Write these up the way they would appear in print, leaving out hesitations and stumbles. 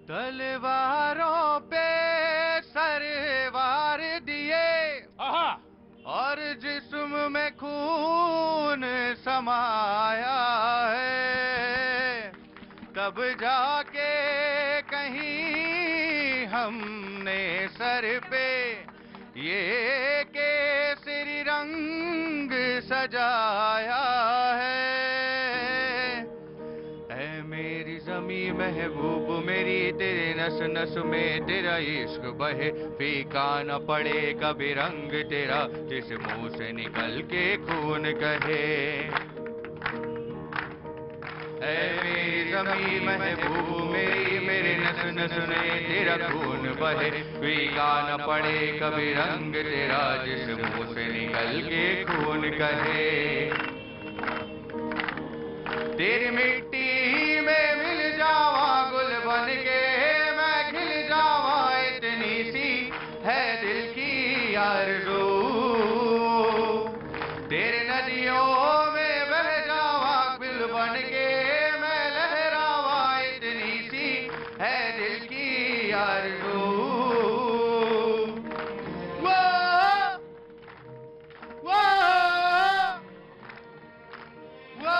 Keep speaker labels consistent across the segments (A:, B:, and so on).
A: तलवारों पे सर वार दिए और जिस्म में खून समाया है, तब जाके कहीं हमने सर पे ये केसरी रंग सजाया है। ऐ मेरी ज़मीं महबूब मेरी, तेरे नस नस में तेरा इश्क बहे, फीका न पड़े कभी रंग तेरा, जिस मुंह से निकल के खून कहे। ऐ मेरी ज़मीं महबूब मेरी, मेरे नस नस में तेरा खून बहे, फीका न पड़े कभी रंग तेरा, जिस मुंह से निकल के खून कहे। तेरी मिट्टी में मिल जावा गुल बन के, मैं खिल जावा, इतनी सी है दिल की आरज़ू। तेरे नदियों में बह जावा गुल बन के, मैं लहरावा, इतनी सी है दिल की आरज़ू। वो वो वो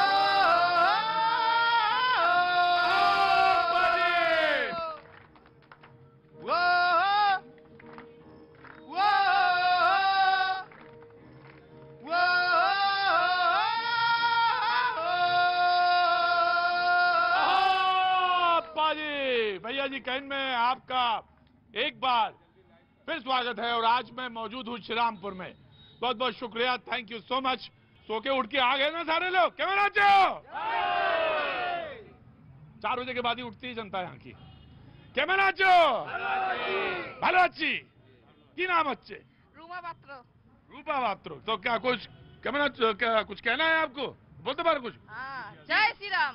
B: भैया जी कैन में आपका एक बार फिर स्वागत है। और आज मैं मौजूद हूँ श्रीरामपुर में। बहुत बहुत शुक्रिया, थैंक यू सो मच। सो के उठ के आ गए ना सारे लोग, क्या नाचे हो? 4 बजे के बाद ही उठती है जनता यहाँ की। क्या नाचो ভালো আছি। की नाम अच्छे?
C: रूमा पात्र।
B: रूपा पात्र। तो क्या कुछ क्या कुछ कहना है आपको? बोलते बार कुछ।
C: हाँ, जय श्री राम।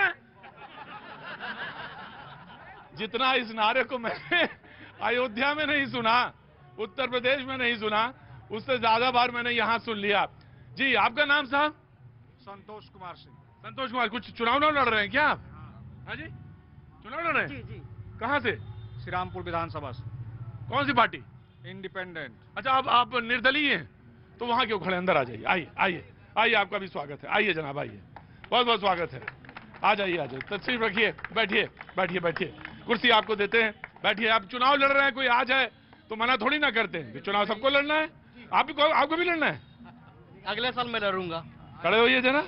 B: जितना इस नारे को मैंने अयोध्या में नहीं सुना, उत्तर प्रदेश में नहीं सुना, उससे ज्यादा बार मैंने यहाँ सुन लिया। जी आपका नाम साहब?
D: संतोष कुमार सिंह।
B: संतोष कुमार। कुछ चुनाव लड़ रहे हैं क्या आप? हाँ जी, चुनाव लड़ रहे हैं?
D: जी जी।
B: कहाँ से?
D: श्रीरामपुर विधानसभा से।
B: कौन सी पार्टी?
D: इंडिपेंडेंट।
B: अच्छा, आप निर्दलीय हैं तो वहां क्यों खड़े? अंदर आ जाइए, आइए आइए आइए, आपका भी स्वागत है। आइए जनाब, आइए, बहुत बहुत स्वागत है। आ जाइए आ जाइए, तशरीफ रखिए, बैठिए बैठिए बैठिए, कुर्सी आपको देते हैं, बैठिए। आप चुनाव लड़ रहे हैं, कोई आ जाए तो मना थोड़ी ना करते हैं कि चुनाव सबको लड़ना है। आपको भी लड़ना है?
E: अगले साल मैं लड़ूंगा।
B: खड़े होइए जना।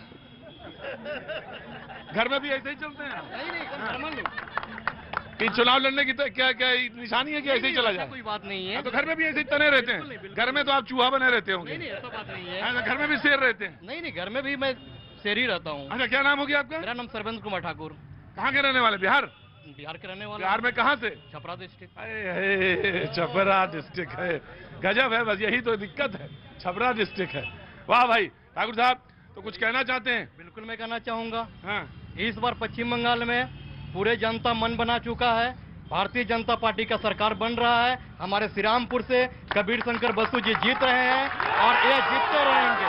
B: घर में भी ऐसे ही चलते हैं?
E: नहीं,
B: कि चुनाव लड़ने की क्या क्या निशानी है कि ऐसे ही चला जाए?
E: कोई बात नहीं है।
B: तो घर में भी ऐसे ही तने रहते हैं? घर में तो आप चूहा बने रहते होंगे।
E: नहीं, ऐसा बात नहीं है।
B: घर में भी शेर रहते हैं?
E: नहीं, घर में भी मैं शेर ही रहता हूँ।
B: अच्छा, क्या नाम हो गया आपका?
E: मेरा नाम सर्वेंद्र कुमार ठाकुर।
B: कहाँ के रहने वाले? बिहार
E: के रहने वाला।
B: बिहार में कहाँ से?
E: छपरा डिस्ट्रिक्ट।
B: अरे छपरा डिस्ट्रिक्ट है, गजब है। बस यही तो दिक्कत है, छपरा डिस्ट्रिक्ट है। वाह भाई ठाकुर साहब, तो कुछ कहना चाहते हैं?
E: बिल्कुल मैं कहना चाहूंगा।
B: हाँ,
E: इस बार पश्चिम बंगाल में पूरे जनता मन बना चुका है। भारतीय जनता पार्टी का सरकार बन रहा है। हमारे श्रीरामपुर से कबीर शंकर बसु जी जीत रहे हैं और ये जीतते रहेंगे।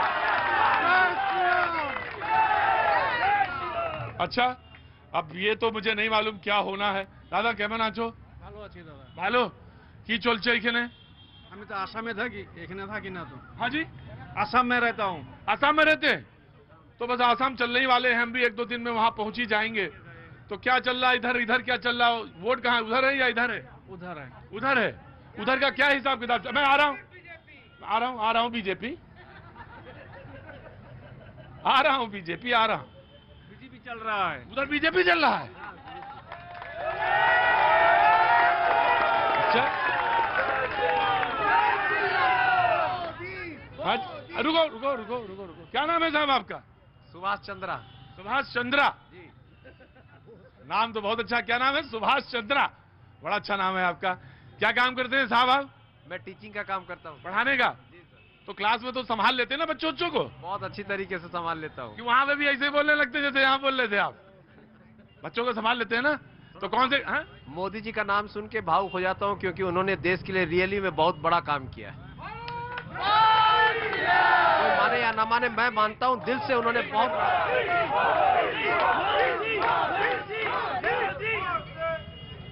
B: अच्छा, अब ये तो मुझे नहीं मालूम क्या होना है। दादा केमन आछो?
D: ভালো আছি দাদা।
B: ভালো। কি চলছে এখানে?
D: আমি তো আসামে থাকি, এখানে থাকি না তো।
B: हाँ जी,
D: आसाम में रहता हूँ।
B: आसाम में रहते हैं? तो बस आसाम चलने ही वाले हैं, हम भी 1-2 दिन में वहां पहुंच ही जाएंगे। तो क्या चल रहा है इधर? इधर क्या चल रहा है? वोट कहाँ है? उधर है या इधर है?
D: उधर है।
B: उधर है। उधर का क्या हिसाब किताब? मैं आ रहा हूँ बीजेपी आ रहा हूँ, बीजेपी आ रहा हूँ।
D: बीजेपी चल रहा है।
B: उधर बीजेपी चल रहा है? अच्छा, रुको रुको रुको रुको रुको, क्या नाम है साहब आपका?
D: सुभाष चंद्रा।
B: सुभाष चंद्रा
D: जी।
B: नाम तो बहुत अच्छा। क्या नाम है? सुभाष चंद्रा, बड़ा अच्छा नाम है आपका। क्या काम करते हैं साहब आप?
D: मैं टीचिंग का काम करता हूँ।
B: पढ़ाने का? तो क्लास में तो संभाल लेते हैं ना बच्चों को?
D: बहुत अच्छी तरीके से संभाल लेता हूँ।
B: कि वहां पे भी ऐसे बोलने लगते जैसे यहाँ बोल रहे थे आप? बच्चों को संभाल लेते हैं ना? तो कौन से? हाँ?
D: मोदी जी का नाम सुन के भावुक हो जाता हूँ, क्योंकि उन्होंने देश के लिए रियली में बहुत बड़ा काम किया है। कोई माने या ना माने, मैं मानता हूँ दिल से उन्होंने बहुत।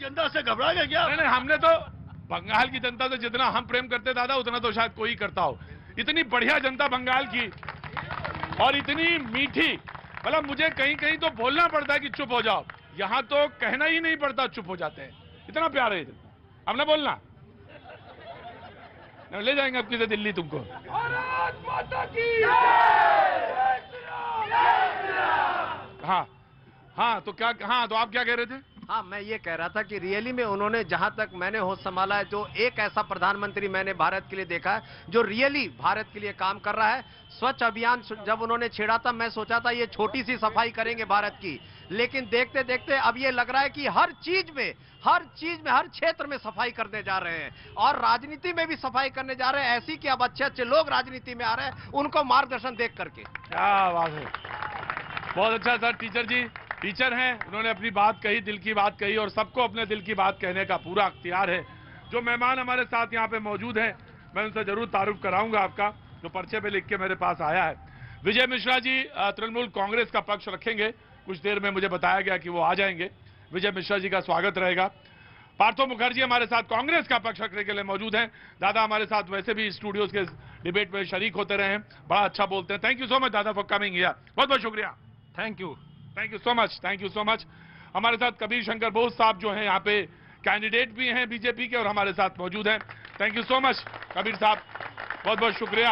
F: जनता से घबरा गया क्या?
B: नहीं, हमने तो बंगाल की जनता से जितना हम प्रेम करते दादा उतना तो शायद कोई करता हो। इतनी बढ़िया जनता बंगाल की और इतनी मीठी, मतलब मुझे कहीं कहीं तो बोलना पड़ता है कि चुप हो जाओ, यहाँ तो कहना ही नहीं पड़ता, चुप हो जाते हैं। इतना प्यार है इतना, अब ना बोलना, ले जाएंगे अब किसे दिल्ली तुमको। हाँ हाँ, तो क्या, हाँ तो आप क्या कह रहे थे?
D: हाँ, मैं ये कह रहा था कि रियली में उन्होंने, जहां तक मैंने होश संभाला है, जो एक ऐसा प्रधानमंत्री मैंने भारत के लिए देखा है जो रियली भारत के लिए काम कर रहा है। स्वच्छ अभियान जब उन्होंने छेड़ा था, मैं सोचा था ये छोटी सी सफाई करेंगे भारत की, लेकिन देखते देखते अब ये लग रहा है कि हर चीज में, हर क्षेत्र में सफाई करने जा रहे हैं और राजनीति में भी सफाई करने जा रहे हैं। ऐसी कि अब अच्छे अच्छे लोग राजनीति में आ रहे हैं उनको मार्गदर्शन देख करके।
B: क्या बात है, बहुत अच्छा सर। टीचर जी टीचर हैं, उन्होंने अपनी बात कही, दिल की बात कही, और सबको अपने दिल की बात कहने का पूरा अख्तियार है। जो मेहमान हमारे साथ यहाँ पे मौजूद हैं, मैं उनसे जरूर तारुफ कराऊंगा आपका, जो पर्चे पे लिख के मेरे पास आया है। विजय मिश्रा जी तृणमूल कांग्रेस का पक्ष रखेंगे, कुछ देर में मुझे बताया गया कि वो आ जाएंगे। विजय मिश्रा जी का स्वागत रहेगा। पार्थो मुखर्जी हमारे साथ कांग्रेस का पक्ष रखने के लिए मौजूद हैं। दादा हमारे साथ वैसे भी स्टूडियोज के डिबेट में शरीक होते रहे हैं, बड़ा अच्छा बोलते हैं। Thank you so much dada for coming here, बहुत बहुत शुक्रिया।
D: Thank you
B: so much, thank you so much. हमारे साथ कबीर शंकर बोस साहब जो हैं यहाँ पे कैंडिडेट भी हैं बीजेपी के और हमारे साथ मौजूद हैं। Thank you so much Kabir sahab, बहुत बहुत शुक्रिया।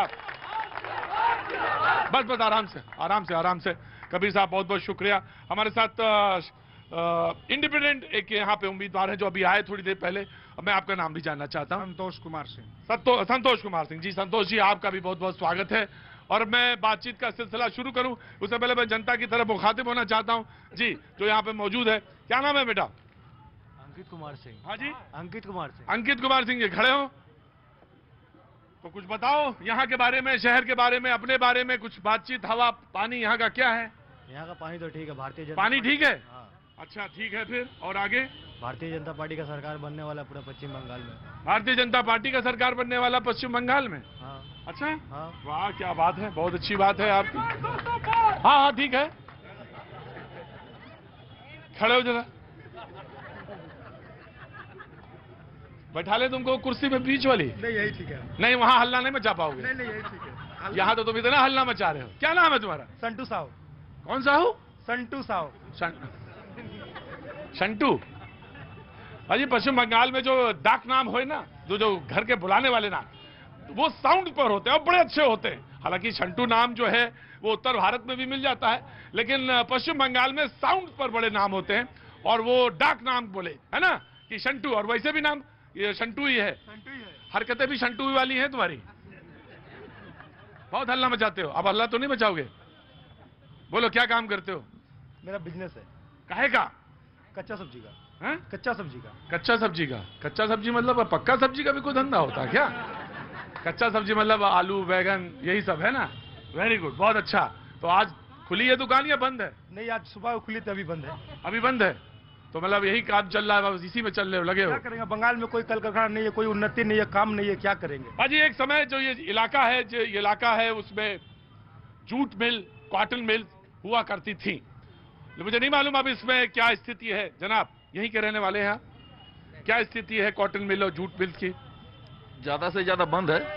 B: बस बस आराम से आराम से आराम से, कबीर साहब बहुत बहुत शुक्रिया। हमारे साथ इंडिपेंडेंट एक यहाँ पे उम्मीदवार है जो अभी आए थोड़ी देर पहले, मैं आपका नाम भी जानना चाहता हूँ।
G: संतोष कुमार सिंह।
B: संतोष कुमार सिंह जी, संतोष जी आपका भी बहुत बहुत स्वागत है। और मैं बातचीत का सिलसिला शुरू करूं उससे पहले मैं जनता की तरफ मुखातिब होना चाहता हूं जी, जो यहाँ पे मौजूद है। क्या नाम है बेटा?
G: अंकित कुमार सिंह।
B: हाँ जी,
G: अंकित कुमार सिंह।
B: अंकित कुमार सिंह जी खड़े हो तो कुछ बताओ यहाँ के बारे में, शहर के बारे में, अपने बारे में कुछ बातचीत। हवा पानी यहाँ का क्या है?
G: यहाँ का पानी तो ठीक है, भारतीय जनता
B: पानी ठीक है।
G: हाँ।
B: अच्छा ठीक है, फिर और आगे?
G: भारतीय जनता पार्टी का सरकार बनने वाला पूरा पश्चिम बंगाल में।
B: भारतीय जनता पार्टी का सरकार बनने वाला पश्चिम बंगाल में?
G: हाँ।
B: अच्छा,
G: हाँ।
B: वाह क्या बात है, बहुत अच्छी बात है आपकी। हाँ हाँ ठीक है, खड़े हो जरा, बैठा ले तुमको कुर्सी में बीच वाली।
G: नहीं यही ठीक है।
B: नहीं वहां हल्ला नहीं मचा पाओगे।
G: नहीं नहीं यही ठीक है।
B: यहाँ तो तुम इतना हल्ला मचा रहे हो। क्या नाम है तुम्हारा?
G: संटू साहू।
B: कौन सा हो?
G: संटू साहू।
B: शंटू। अजी पश्चिम बंगाल में जो डाक नाम हो ना, जो घर के बुलाने वाले नाम, वो साउंड पर होते हैं और बड़े अच्छे होते हैं। हालांकि शंटू नाम जो है वो उत्तर भारत में भी मिल जाता है, लेकिन पश्चिम बंगाल में साउंड पर बड़े नाम होते हैं और वो डाक नाम बोले, है ना, कि शंटू। और वैसे भी नाम ये शंटू ही है, हरकतें भी शंटू वाली हैं तुम्हारी। बहुत हल्ला मचाते हो, अब हल्ला तो नहीं मचाओगे? बोलो क्या काम करते हो?
G: मेरा बिजनेस है।
B: काहे का?
G: कच्चा सब्जी का।
B: है?
G: कच्चा सब्जी का।
B: कच्चा सब्जी का? कच्चा सब्जी मतलब पक्का सब्जी का भी कोई धंधा होता है क्या? कच्चा सब्जी मतलब आलू बैगन यही सब है ना? वेरी गुड, बहुत अच्छा। तो आज खुली है दुकान या बंद है?
G: नहीं, आज सुबह खुली थी, अभी बंद है।
B: अभी बंद है, तो मतलब यही काम चल रहा है, बस इसी में चल रहे हो, लगे हो?
G: क्या करेंगे, बंगाल में कोई कल कारखाना नहीं है, कोई उन्नति नहीं है, काम नहीं है, क्या करेंगे?
B: अजी एक समय जो ये इलाका है उसमें जूट मिल, कॉटन मिल हुआ करती थी। मुझे नहीं मालूम अब इसमें क्या स्थिति है। जनाब यहीं के रहने वाले हैं, क्या स्थिति है कॉटन मिल और जूट मिल की?
H: ज्यादा से ज्यादा बंद है।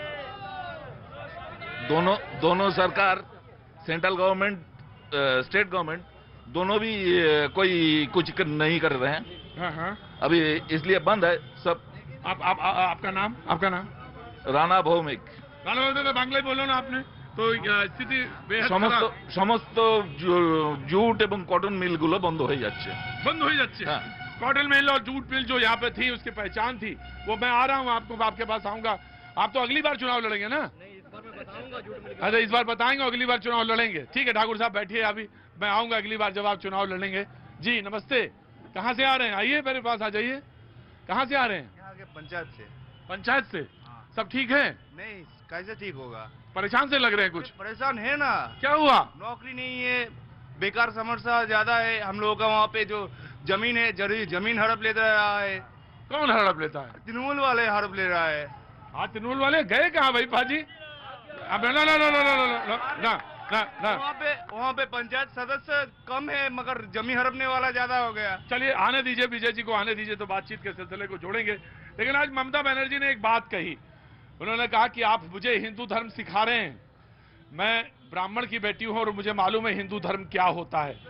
H: दोनों सरकार, सेंट्रल गवर्नमेंट, स्टेट गवर्नमेंट, दोनों भी कोई कुछ नहीं कर रहे हैं।
B: हाँ हाँ,
H: अभी इसलिए बंद है सब।
B: आपका नाम? आपका नाम?
H: राणा भौमिक।
B: राणा भौमिक तो बांग्लाয় बोलो ना आपने। तो स्थिति
H: সমস্ত জুট এবং কটন মিলগুলো বন্ধ হয়ে যাচ্ছে।
B: बंद हो जाते हैं। कॉटन मिल और जूट मिल जो यहाँ पे थी, उसकी पहचान थी, वो मैं आ रहा हूँ आपके पास आऊंगा। आप तो अगली बार चुनाव लड़ेंगे ना? अच्छा इस बार बताएंगे, अगली बार चुनाव लड़ेंगे। ठीक है ठाकुर साहब बैठिए, अभी मैं आऊंगा अगली बार जब आप चुनाव लड़ेंगे। जी नमस्ते, कहाँ से आ रहे हैं? आइए मेरे पास आ जाइए। कहाँ से आ रहे हैं?
I: यहाँ के पंचायत से।
B: पंचायत से? सब ठीक है?
I: नहीं, कैसे ठीक होगा,
B: परेशान से लग रहे हैं कुछ।
I: परेशान है ना।
B: क्या हुआ?
I: नौकरी नहीं है, बेकार समस्या ज्यादा है। हम लोगों का वहाँ पे जो जमीन है, जमीन हड़प ले रहा है।
B: कौन हड़प लेता है?
I: तृणमूल वाले हड़प ले रहा है।
B: हाँ तृणमूल वाले गए कहाँ भाई पाजी? अब ना ना ना ना ना ना ना ना
I: वहाँ पे पंचायत सदस्य कम है मगर जमीन हड़पने वाला ज्यादा हो गया।
B: चलिए आने दीजिए, विजय जी को आने दीजिए तो बातचीत के सिलसिले को जोड़ेंगे। लेकिन आज ममता बनर्जी ने एक बात कही, उन्होंने कहा कि आप मुझे हिंदू धर्म सिखा रहे हैं, मैं ब्राह्मण की बेटी हूं और मुझे मालूम है हिंदू धर्म क्या होता है।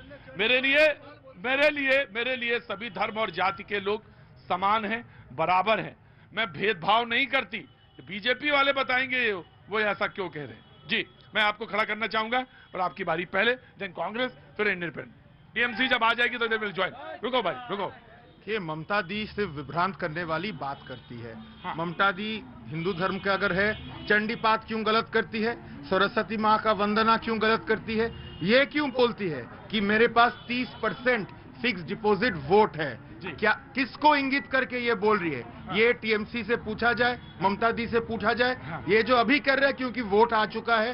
B: मेरे लिए सभी धर्म और जाति के लोग समान हैं, बराबर हैं, मैं भेदभाव नहीं करती। बीजेपी वाले बताएंगे वो ऐसा क्यों कह रहे हैं। जी मैं आपको खड़ा करना चाहूंगा और आपकी बारी पहले, देन कांग्रेस, फिर इंडिपेंडेंट। टीएमसी जब आ जाएगी तो दे विल ज्वाइन। रुको भाई रुको।
G: ये ममता दी सिर्फ विभ्रांत करने वाली बात करती है।
B: हाँ।
G: ममता दी हिंदू धर्म का अगर है, चंडी पाठ क्यों गलत करती है, सरस्वती माँ का वंदना क्यों गलत करती है, ये क्यों बोलती है कि मेरे पास 30% फिक्स डिपॉजिट वोट है, क्या किसको इंगित करके ये बोल रही है?
B: हाँ।
G: ये टीएमसी से पूछा जाए, ममता दी से पूछा जाए।
B: हाँ।
G: ये जो अभी कर रहे हैं क्योंकि वोट आ चुका है,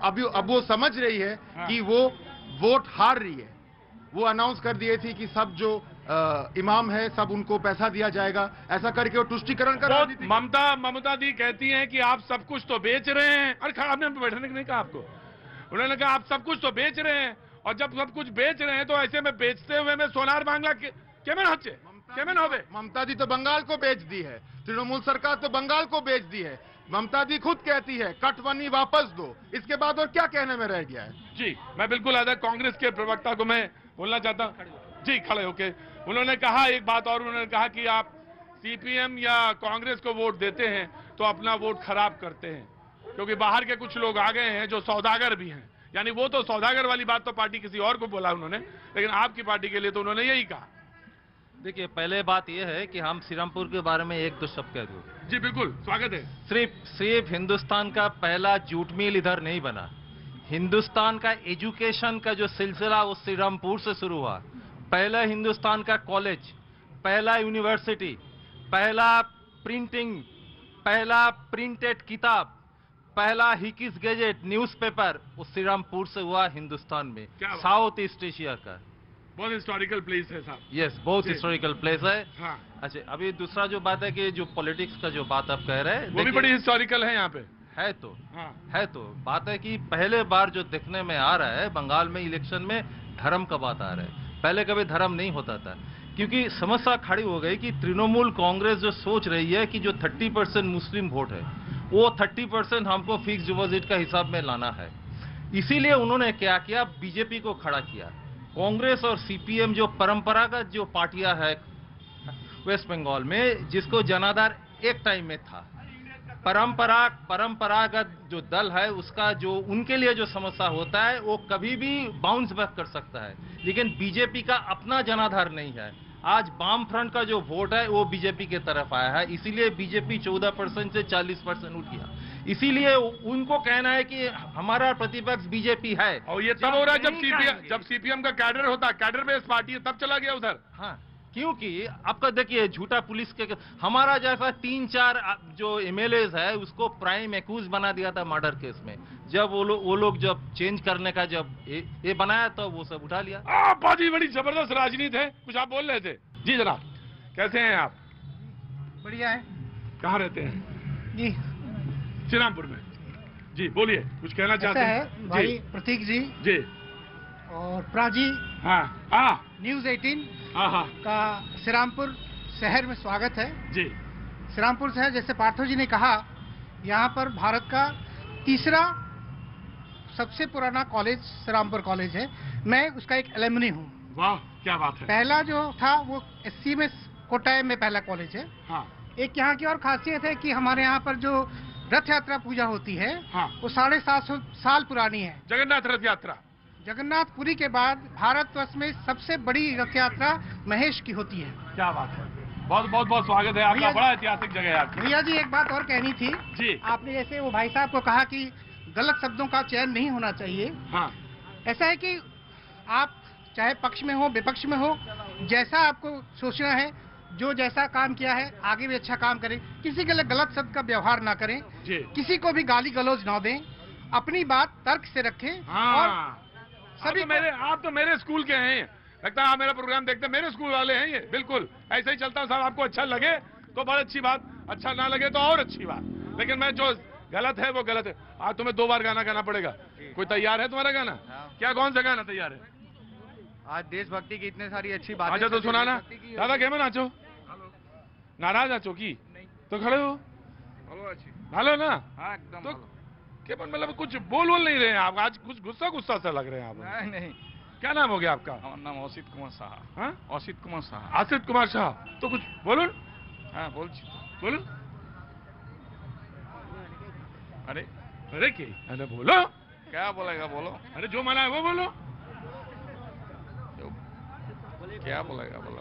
G: अब वो समझ रही है
B: हाँ।
G: कि वो वोट हार रही है। वो अनाउंस कर दिए थी कि सब जो इमाम है सब उनको पैसा दिया जाएगा, ऐसा करके वो तुष्टिकरण कर रही थी।
B: ममता दी कहती हैं कि आप सब कुछ तो बेच रहे हैं। अरे आपने बैठने नहीं कहा आपको, उन्होंने कहा आप सब कुछ तो बेच रहे हैं, और जब सब कुछ बेच रहे हैं तो ऐसे में बेचते हुए में सोनार बांग्ला केमन हচ্ছে केमन होवे।
G: ममता दी तो बंगाल को बेच दी है, तृणमूल सरकार तो बंगाल को बेच दी है। ममता दी खुद कहती है कटवनी वापस दो, इसके बाद और क्या कहने में रह गया है।
B: जी मैं बिल्कुल आधा कांग्रेस के प्रवक्ता को मैं बोलना चाहता हूं। जी खड़े होके उन्होंने कहा एक बात और, उन्होंने कहा कि आप सीपीएम या कांग्रेस को वोट देते हैं तो अपना वोट खराब करते हैं, क्योंकि बाहर के कुछ लोग आ गए हैं जो सौदागर भी हैं। यानी वो तो सौदागर वाली बात तो पार्टी किसी और को बोला उन्होंने, लेकिन आपकी पार्टी के लिए तो उन्होंने यही कहा।
E: देखिए पहले बात यह है कि हम श्रीरामपुर के बारे में एक दो शब्द कह दूं।
B: जी बिल्कुल स्वागत है।
E: सिर्फ हिंदुस्तान का पहला जूट मिल इधर नहीं बना, हिंदुस्तान का एजुकेशन का जो सिलसिला वो श्रीरामपुर से शुरू हुआ। पहला हिंदुस्तान का कॉलेज, पहला यूनिवर्सिटी, पहला प्रिंटिंग, पहला प्रिंटेड किताब, पहला हिकिस गैजेट न्यूज़पेपर वो श्रीरामपुर से हुआ हिंदुस्तान में, साउथ ईस्ट एशिया का।
B: बहुत हिस्टोरिकल प्लेस है साहब।
E: यस बहुत हिस्टोरिकल प्लेस है।
B: हाँ।
E: अच्छा अभी दूसरा जो बात है कि जो पॉलिटिक्स का जो बात आप कह रहे हैं
B: वो भी बड़ी हिस्टोरिकल है यहाँ पे।
E: है तो
B: हाँ।
E: है तो बात है कि पहले बार जो देखने में आ रहा है बंगाल में इलेक्शन में धर्म का बात आ रहा है। पहले कभी धर्म नहीं होता था, क्योंकि समस्या खड़ी हो गई कि तृणमूल कांग्रेस जो सोच रही है कि जो 30% मुस्लिम वोट है वो 30% हमको फिक्स डिपॉजिट का हिसाब में लाना है। इसीलिए उन्होंने क्या किया, बीजेपी को खड़ा किया। कांग्रेस और सीपीएम जो परंपरागत जो पार्टियां है वेस्ट बंगाल में, जिसको जनाधार एक टाइम में था, परंपरागत जो दल है उसका जो उनके लिए जो समस्या होता है वो कभी भी बाउंस बैक कर सकता है, लेकिन बीजेपी का अपना जनाधार नहीं है। आज वाम फ्रंट का जो वोट है वो बीजेपी के तरफ आया है, इसीलिए बीजेपी 14% से 40% उठ गया। इसीलिए उनको कहना है कि हमारा प्रतिपक्ष बीजेपी है।
B: और ये तब हो रहा है जब सीपीएम का कैडर होता है, कैडर बेस पार्टी है, तब चला गया उधर।
E: हाँ क्योंकि आपका देखिए झूठा पुलिस के हमारा जैसा 3-4 जो एमएलएज है उसको प्राइम एक्यूज बना दिया था मर्डर केस में। जब वो लोग जब चेंज करने का जब ये बनाया तो वो सब उठा लिया।
B: बहुत ही बड़ी जबरदस्त राजनीति है। कुछ आप बोल रहे थे। जी जनाब कैसे हैं आप?
F: बढ़िया है।
B: कहाँ रहते हैं?
F: जी
B: श्रीरामपुर में। जी बोलिए कुछ कहना चाहते
F: हैं भाई प्रतीक जी।
B: जी
F: और प्राजी।
B: हाँ
F: न्यूज 18 का श्रीरामपुर शहर में स्वागत है।
B: जी
F: श्रीरामपुर शहर जैसे पार्थो जी ने कहा, यहाँ पर भारत का तीसरा सबसे पुराना कॉलेज श्रीरामपुर कॉलेज है। मैं उसका एक एलुमनी हूँ।
B: वाह क्या बात है।
F: पहला जो था वो एससी में कोटाय में पहला कॉलेज है।
B: हाँ।
F: एक यहाँ की और खासियत है कि हमारे यहाँ पर जो रथ यात्रा पूजा होती है वो 750 साल पुरानी है।
B: जगन्नाथ रथ यात्रा
F: जगन्नाथपुरी के बाद भारतवर्ष में सबसे बड़ी रथ यात्रा महेश की होती है।
B: क्या बात है। बहुत स्वागत है आपका। बड़ा ऐतिहासिक जगह है आपकी।
F: भैया जी एक बात और कहनी थी।
B: जी
F: आपने जैसे वो भाई साहब को कहा कि गलत शब्दों का चयन नहीं होना चाहिए।
B: हाँ।
F: ऐसा है कि आप चाहे पक्ष में हो विपक्ष में हो, जैसा आपको सोचना है, जो जैसा काम किया है आगे भी अच्छा काम करें, किसी के लिए गलत शब्द का व्यवहार ना करें, किसी को भी गाली गलौज ना दें, अपनी बात तर्क से रखें।
B: हाँ।
F: और
B: सभी आप तो मेरे स्कूल के हैं, लगता है आप मेरा प्रोग्राम देखते हैं, मेरे स्कूल वाले हैं ये। बिल्कुल ऐसे ही चलता है साहब। आपको अच्छा लगे तो बहुत अच्छी बात, अच्छा ना लगे तो और अच्छी बात। लेकिन मैं जो गलत है वो गलत है। आज तुम्हें 2 बार गाना गाना पड़ेगा। कोई तैयार है तुम्हारा गाना? क्या कौन सा गाना तैयार है?
I: आज देशभक्ति की इतनी सारी अच्छी बातें।
B: अच्छा तो सुनाना दादा। क्या में नाचो? नाराज नाचो की तो खड़े हो हेलो ना।
I: हाँ एकदम
B: तो क्या मतलब कुछ बोल नहीं रहे हैं आप आज? कुछ गुस्सा सा लग रहे हैं आप।
I: नहीं।
B: क्या नाम हो गया आपका?
I: हमारा नाम असित कुमार शाह।
B: हाँ
I: असित कुमार शाह।
B: आसित कुमार शाह। तो कुछ बोलो।
I: हाँ बोल
B: बोलो।
I: अरे
B: अरे क्या बोलो।
I: क्या बोलेगा बोलो।
B: अरे जो मना है वो बोलो।
I: क्या बोलेगा बोलो।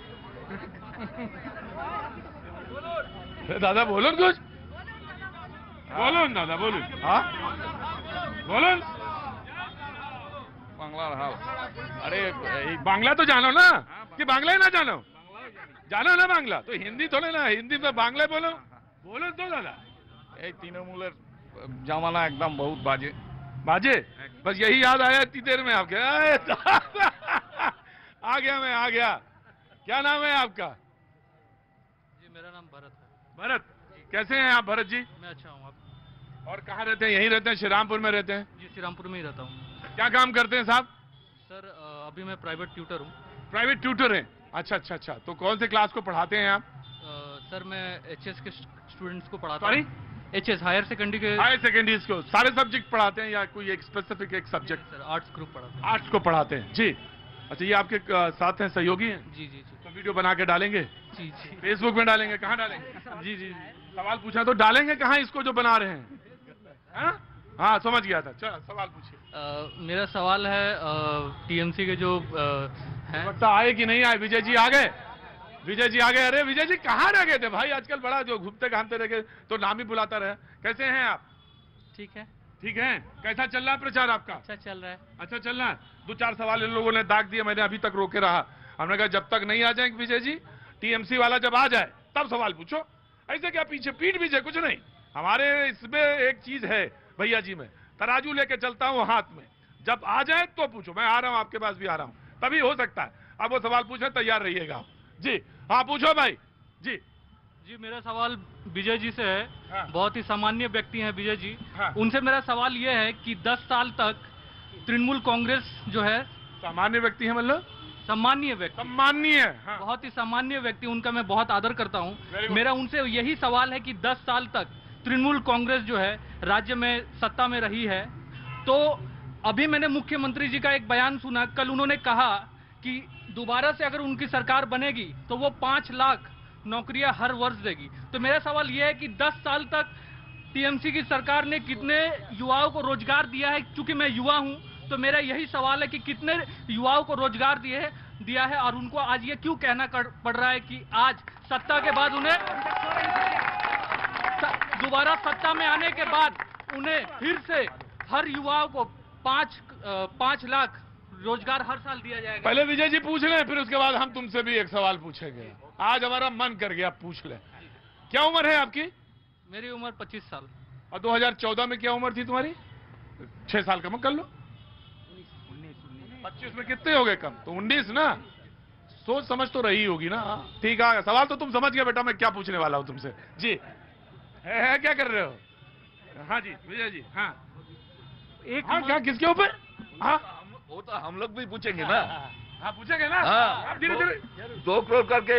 B: अरे दादा बोलो कुछ। बोलो दादा बोलो। हाँ बोलो।
I: बांग्ला हाल। अरे
B: बांग्ला तो जानो ना कि बांग्ला ही ना जानो? जानो ना बांग्ला तो हिंदी थोड़े ना, हिंदी में बांग्ला बोलो। बोलो तो दादा।
I: ये तृणमूल जमाना एकदम बहुत बाजे
B: बाजे। बस यही याद आया इतनी देर में आपके। आ गया मैं आ गया। क्या नाम है आपका?
E: जी मेरा नाम भरत है।
B: भरत कैसे हैं आप भरत जी?
E: मैं अच्छा हूँ। आप?
B: और कहाँ रहते हैं? यहीं रहते हैं? श्रीरामपुर में रहते हैं?
E: जी श्रीरामपुर में ही रहता हूँ।
B: क्या काम करते हैं साहब?
E: सर अभी मैं प्राइवेट ट्यूटर हूँ।
B: प्राइवेट ट्यूटर हैं? अच्छा। तो कौन से क्लास को पढ़ाते हैं आप?
E: सर मैं एचएस के स्टूडेंट्स को पढ़ाता
B: सॉरी?
E: हूँ। एचएस हायर सेकेंडरी के।
B: हायर सेकेंडरी को सारे सब्जेक्ट पढ़ाते हैं या कोई एक स्पेसिफिक एक सब्जेक्ट?
E: सर आर्ट्स ग्रुप पढ़ाते हैं।
B: आर्ट्स को पढ़ाते हैं जी। अच्छा ये आपके साथ हैं, सहयोगी हैं?
E: जी।
B: तो वीडियो बना के डालेंगे?
E: जी।
B: फेसबुक में डालेंगे? कहाँ डालेंगे? जी। सवाल पूछा तो डालेंगे कहाँ इसको जो बना रहे हैं? हाँ समझ गया था। चलो सवाल पूछिए।
E: मेरा सवाल है टीएमसी के जो हैं।
B: वक्त आए कि नहीं आए? विजय जी आ गए? विजय जी आ गए? अरे विजय जी कहाँ रह गए थे भाई? आजकल बड़ा जो घूमते घामते रह गए तो नाम ही बुलाता रहे। कैसे हैं आप?
E: ठीक है।
B: ठीक है। कैसा चल रहा है प्रचार आपका?
E: अच्छा चल रहा है।
B: अच्छा चल रहा है। 2-4 सवाल इन लोगों ने दाग दिए, मैंने अभी तक रोके रहा। हमने कहा जब तक नहीं आ जाएंगे विजय जी, टीएमसी वाला जब आ जाए तब सवाल पूछो। ऐसे क्या पीछे पीठ पीछे कुछ नहीं। हमारे इसमें एक चीज है भैया जी, में तराजू लेके चलता हूँ हाथ में। जब आ जाए तो पूछो। मैं आ रहा हूँ, आपके पास भी आ रहा हूँ, तभी हो सकता है। अब वो सवाल पूछने तैयार रहिएगा जी। हाँ पूछो भाई जी।
E: जी मेरा सवाल विजय जी से है।
B: हाँ।
E: बहुत ही सामान्य व्यक्ति हैं विजय जी।
B: हाँ।
E: उनसे मेरा सवाल ये है कि 10 साल तक तृणमूल कांग्रेस जो है।
B: सामान्य व्यक्ति है मतलब?
E: सम्मानीय व्यक्ति।
B: सम्मानीय। हाँ।
E: बहुत ही सामान्य व्यक्ति, उनका मैं बहुत आदर करता हूँ। मेरा उनसे यही सवाल है कि 10 साल तक तृणमूल कांग्रेस जो है राज्य में सत्ता में रही है, तो अभी मैंने मुख्यमंत्री जी का एक बयान सुना। कल उन्होंने कहा कि दोबारा से अगर उनकी सरकार बनेगी तो वो 5 लाख नौकरियां हर वर्ष देगी। तो मेरा सवाल यह है कि 10 साल तक टीएमसी की सरकार ने कितने युवाओं को रोजगार दिया है? चूंकि मैं युवा हूं तो मेरा यही सवाल है कि कितने युवाओं को रोजगार दिया है और उनको आज ये क्यों कहना पड़ रहा है कि आज सत्ता के बाद उन्हें दोबारा सत्ता में आने के बाद उन्हें फिर से हर युवाओं को 5 लाख रोजगार हर साल दिया जाएगा।
B: पहले विजय जी पूछ लें, फिर उसके बाद हम तुमसे भी एक सवाल पूछेंगे। आज हमारा मन कर गया, पूछ ले। क्या उम्र है आपकी?
E: मेरी उम्र 25 साल।
B: और 2014 में क्या उम्र थी तुम्हारी? 6 साल कम कर लो। 25 में कितने हो गए कम? तो 19 ना। सोच समझ तो रही होगी ना। ठीक है, सवाल तो तुम समझ गए बेटा मैं क्या पूछने वाला हूं तुमसे जी। है क्या कर रहे हो? हाँ जी विजय जी। हाँ हाँ क्या किसके ऊपर? हाँ
H: वो तो हम लोग भी पूछेंगे ना।
B: हाँ पूछेंगे ना।
H: हाँ
B: धीरे धीरे
H: 2 करोड़ करके।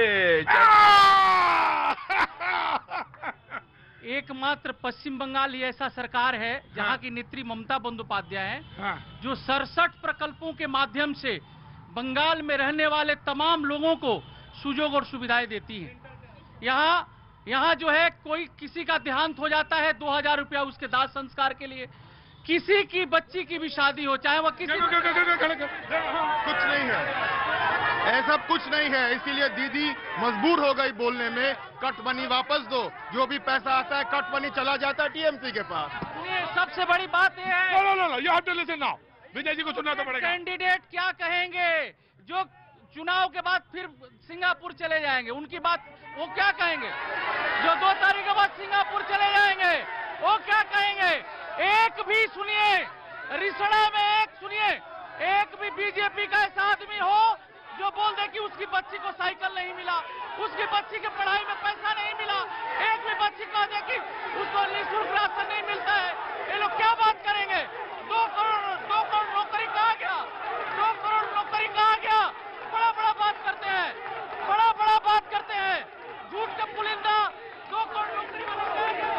E: एकमात्र पश्चिम बंगाल ही ऐसा सरकार है जहां की नेत्री ममता बंदोपाध्याय है।
B: हाँ।
E: जो 67 प्रकल्पों के माध्यम से बंगाल में रहने वाले तमाम लोगों को सुजोग और सुविधाएं देती है। यहाँ जो है कोई किसी का देहांत हो जाता है 2000 रुपया उसके दाह संस्कार के लिए। किसी की बच्ची की भी शादी हो, चाहे वह किसी
G: कुछ नहीं है, ऐसा कुछ नहीं है। इसीलिए दीदी मजबूर हो गई बोलने में, कट मनी वापस दो। जो भी पैसा आता है कट मनी चला जाता है टीएमसी के पास।
E: सबसे बड़ी बात यह है।
B: No, you have to listen now. Vijay ji को सुनना तो पड़ेगा।
E: कैंडिडेट क्या कहेंगे जो चुनाव के बाद फिर सिंगापुर चले जाएंगे? उनकी बात वो क्या कहेंगे? जो 2 तारीख के बाद सिंगापुर चले जाएंगे वो क्या कहेंगे? एक भी सुनिए, रिसड़ा में एक सुनिए, एक भी बीजेपी का ऐसा आदमी हो जो बोल दे कि उसकी बच्ची को साइकिल नहीं मिला, उसकी बच्ची के पढ़ाई में पैसा नहीं मिला, एक भी बच्ची सिखा दें कि उसको निःशुल्क राशन नहीं मिलता है। ये लोग क्या बात करेंगे? 2 करोड़ नौकरी कहाँ गया? 2 करोड़ नौकरी कहाँ गया? बड़ा बड़ा बात करते हैं, बड़ा बड़ा बात करते हैं, झूठ के पुलिंदा। 2 करोड़ नौकरी वाला कहाँ गया?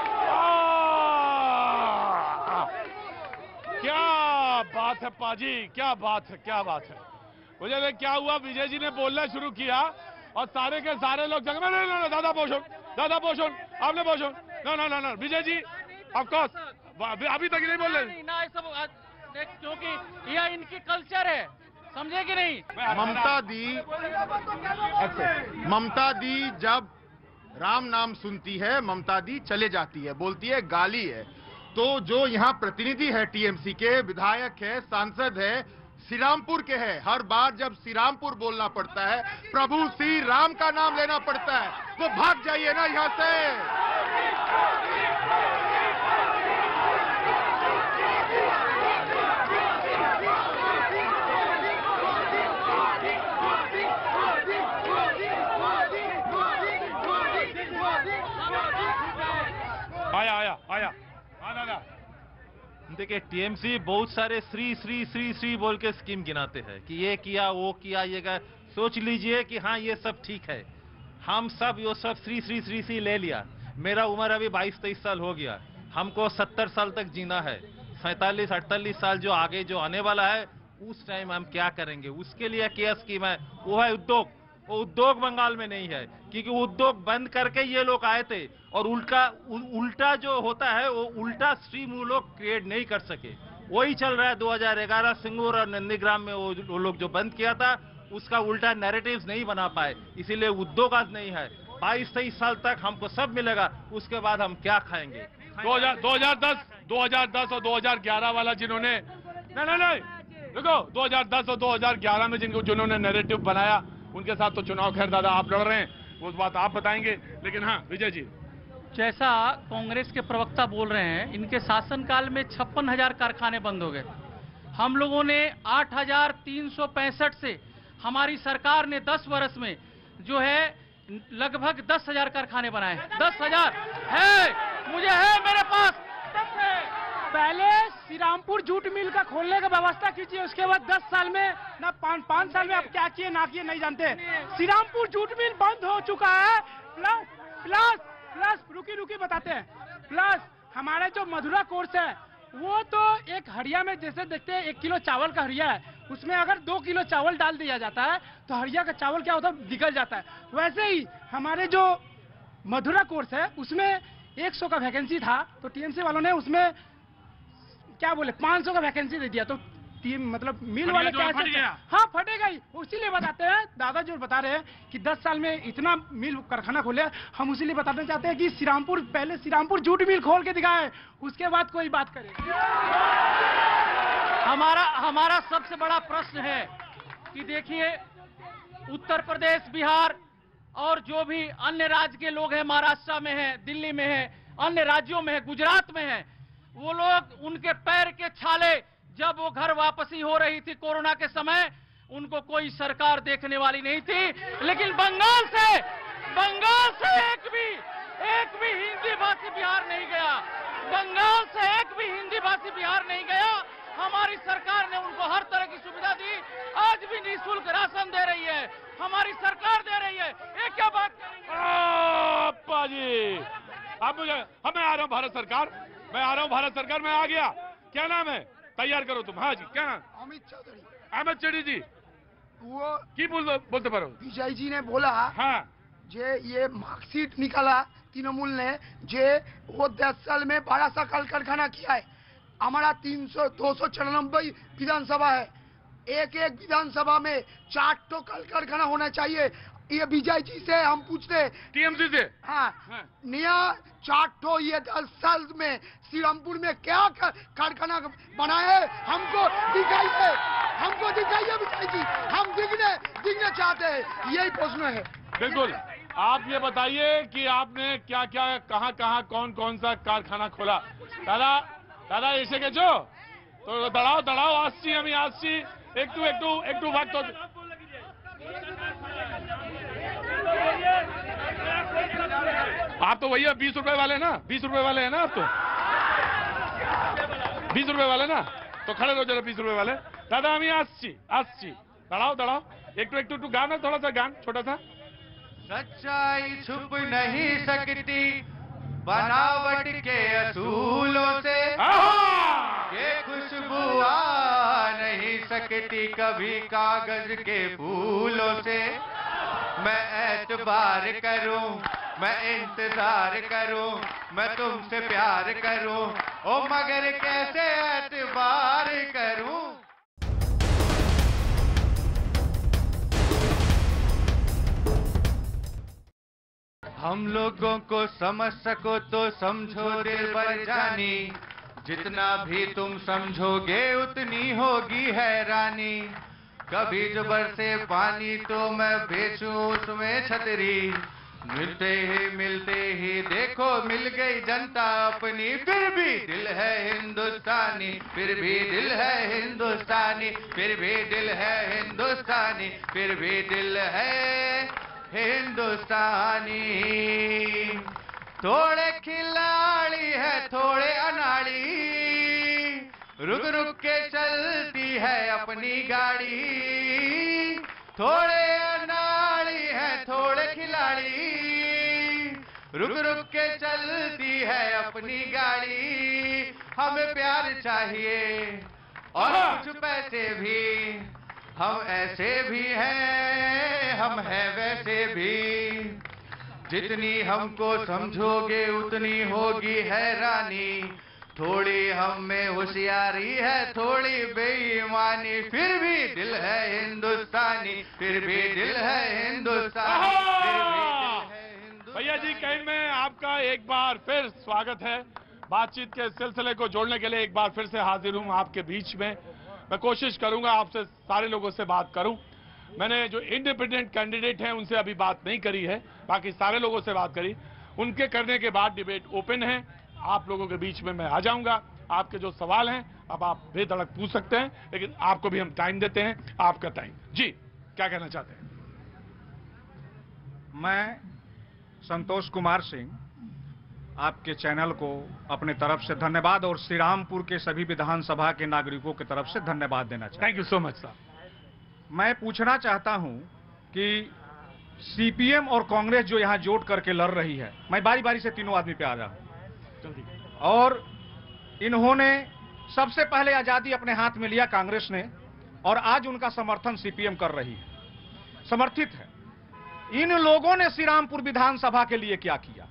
B: क्या बात है पाजी, क्या बात है, क्या बात है। मुझे लगा क्या हुआ, विजय जी ने बोलना शुरू किया और सारे के सारे लोग जगह ना दादा पोषण आपने पोषण ना विजय जी ऑफ कोर्स अभी तक नहीं बोल रहे
E: ना, सब क्योंकि यह इनकी कल्चर है, समझे कि नहीं?
G: ममता दी जब राम नाम सुनती है, ममता दी चले जाती है, बोलती है गाली है। तो जो यहाँ प्रतिनिधि है टीएमसी के, विधायक है, सांसद है, श्री रामपुर के हैं, हर बार जब श्री रामपुर बोलना पड़ता है, प्रभु श्री राम का नाम लेना पड़ता है, तो भाग जाइए ना यहाँ से।
B: आया
J: देखिए, टीएमसी बहुत सारे श्री बोल के स्कीम गिनाते हैं कि ये किया वो किया ये किया। सोच लीजिए कि हाँ ये सब ठीक है, हम सब ये सब श्री ले लिया। मेरा उम्र अभी 22-23 साल हो गया, हमको 70 साल तक जीना है। 47-48 साल जो आगे जो आने वाला है, उस टाइम हम क्या करेंगे? उसके लिए क्या स्कीम है? वो है उद्योग। वो उद्योग बंगाल में नहीं है, क्योंकि उद्योग बंद करके ये लोग आए थे और उल्टा जो होता है वो उल्टा स्ट्रीम वो लोग क्रिएट नहीं कर सके। वही चल रहा है 2011 सिंगूर और नंदीग्राम में वो लोग जो बंद किया था, उसका उल्टा नैरेटिव्स नहीं बना पाए, इसीलिए उद्योग आज नहीं है। 22-23 साल तक हमको सब मिलेगा, उसके बाद हम क्या खाएंगे?
B: 2010 और 2011 वाला जिन्होंने नहीं देखो 2010 और 2011 में जिन्होंने नैरेटिव बनाया, उनके साथ तो चुनाव खैर दादा आप लड़ रहे हैं, वो बात आप बताएंगे। लेकिन हाँ विजय जी,
E: जैसा कांग्रेस के प्रवक्ता बोल रहे हैं, इनके शासनकाल में 56,000 कारखाने बंद हो गए। हम लोगों ने 8,365 से, हमारी सरकार ने 10 वर्ष में जो है लगभग 10,000 कारखाने बनाए। 10,000 है, मुझे है मेरे पास 10 है।
F: पहले श्री रामपुर जूट मिल का खोलने का व्यवस्था कीजिए, उसके बाद 10 साल में ना 5 साल में आप क्या किए ना किए नहीं जानते। श्री रामपुर जूट मिल बंद हो चुका है। प्लस रुकी बताते हैं। प्लस हमारा जो मधुरा कोर्स है, वो तो एक हड़िया में जैसे देखते हैं 1 किलो चावल का हड़िया है, उसमें अगर 2 किलो चावल डाल दिया जाता है तो हड़िया का चावल क्या होता है, निकल जाता है। वैसे ही हमारे जो मधुरा कोर्स है उसमें 100 का वैकेंसी था, तो टीएमसी वालों ने उसमें क्या बोले 500 का वैकेंसी दे दिया। तो मतलब मिल वाले कैसे? हाँ फटेगा ही। इसीलिए बताते हैं, दादा जो बता रहे हैं कि 10 साल में इतना मिल कारखाना खोले, हम इसीलिए बताना चाहते हैं कि पहले श्री रामपुर जूट मिल खोल के दिखाए, उसके बाद कोई बात करे।
E: हमारा सबसे बड़ा प्रश्न है कि देखिए, उत्तर प्रदेश, बिहार और जो भी अन्य राज्य के लोग हैं, महाराष्ट्र में है, दिल्ली में है, अन्य राज्यों में है, गुजरात में है, वो लोग उनके पैर के छाले जब वो घर वापसी हो रही थी कोरोना के समय, उनको कोई सरकार देखने वाली नहीं थी। लेकिन बंगाल से एक भी हिंदी भाषी बिहार नहीं गया। बंगाल से एक भी हिंदी भाषी बिहार नहीं गया। हमारी सरकार ने उनको हर तरह की सुविधा दी। आज भी निःशुल्क राशन दे रही है, हमारी सरकार दे रही है। ये क्या बात
B: जी? अब मैं आ रहा हूँ भारत सरकार, मैं आ गया। क्या नाम है? तैयार करो तुम। हाँ जी, क्या नाम? अमित चौधरी जी।
K: वो
B: की बोलते पारो?
K: विजय जी ने बोला
B: हाँ
K: जे ये मार्कशीट निकाला तृणमूल ने, जे वो 10 साल में 12 सा कल कारखाना किया है। हमारा 294 विधानसभा है, एक विधानसभा में 4 तो कल कारखाना होना चाहिए। ये विजय जी से हम पूछते,
B: टीएमसी से।
K: हाँ, नया 4 तो ये 10 साल में श्री रामपुर में क्या कारखाना बनाए, हमको दिखाइए विजय जी, हम दिखने चाहते हैं। यही प्रश्न है।
B: बिल्कुल, आप ये बताइए कि आपने क्या कहाँ कौन सा कारखाना खोला? दादा ऐसे के जो तो दड़ाओ आसची একটু ভাগ তো आप तो भैया 20 रुपए वाले ना, 20 रुपए वाले हैं ना आप तो, 20 रुपए वाले ना, तो खड़े रहो जरा 20 रुपए वाले। दादा আমি আসছি দাঁড়াও একটু গান है, थोड़ा सा गान छोटा सा।
A: सच्चाई छुप नहीं सकती बनावट के असूलों से, ये खुशबू आ नहीं सकती कभी कागज के फूलों से। मैं एतबार करूं, मैं इंतजार करूं, मैं तुमसे प्यार करूं, ओ मगर कैसे एतबार करूं। हम लोगों को समझ सको तो समझो दिलबर जानी, जितना भी तुम समझोगे उतनी होगी हैरानी। कभी जो बरसे पानी तो मैं बेचूं उसमें छतरी, मिलते ही देखो मिल गई जनता अपनी। फिर भी दिल है हिंदुस्तानी, फिर भी दिल है हिंदुस्तानी, फिर भी दिल है हिंदुस्तानी, फिर भी दिल है हिंदुस्तानी। थोड़े खिलाड़ी है थोड़े अनाड़ी, रुक रुक के चलती है अपनी गाड़ी। थोड़े अनाड़ी है थोड़े खिलाड़ी, रुक रुक के चलती है अपनी गाड़ी। हमें प्यार चाहिए और कुछ पैसे भी, हम ऐसे भी हैं हम हैं वैसे भी। जितनी हमको समझोगे उतनी होगी हैरानी, थोड़ी हम में होशियारी है थोड़ी बेईमानी। फिर भी दिल है हिंदुस्तानी, फिर भी दिल है हिंदुस्तानी, फिर भी दिल है हिंदुस्तानी।
B: भैया जी कहीं में आपका एक बार फिर स्वागत है। बातचीत के सिलसिले को जोड़ने के लिए एक बार फिर से हाजिर हूं आपके बीच में। मैं कोशिश करूंगा आपसे सारे लोगों से बात करूं। मैंने जो इंडिपेंडेंट कैंडिडेट हैं उनसे अभी बात नहीं करी है, बाकी सारे लोगों से बात करी। उनके करने के बाद डिबेट ओपन है, आप लोगों के बीच में मैं आ जाऊंगा। आपके जो सवाल हैं अब आप बेधड़क पूछ सकते हैं, लेकिन आपको भी हम टाइम देते हैं, आपका टाइम। जी क्या कहना चाहते हैं?
L: मैं संतोष कुमार सिंह आपके चैनल को अपने तरफ से धन्यवाद और श्री रामपुर के सभी विधानसभा के नागरिकों की तरफ से धन्यवाद देना चाहता हूं।
B: Thank you so much sir.
L: मैं पूछना चाहता हूं कि सीपीएम और कांग्रेस जो यहां जोड़ करके लड़ रही है, मैं बारी बारी से तीनों आदमी पे आ रहा हूं, और इन्होंने सबसे पहले आजादी अपने हाथ में लिया कांग्रेस ने, और आज उनका समर्थन सीपीएम कर रही है, समर्थित है। इन लोगों ने श्री रामपुर विधानसभा के लिए क्या किया?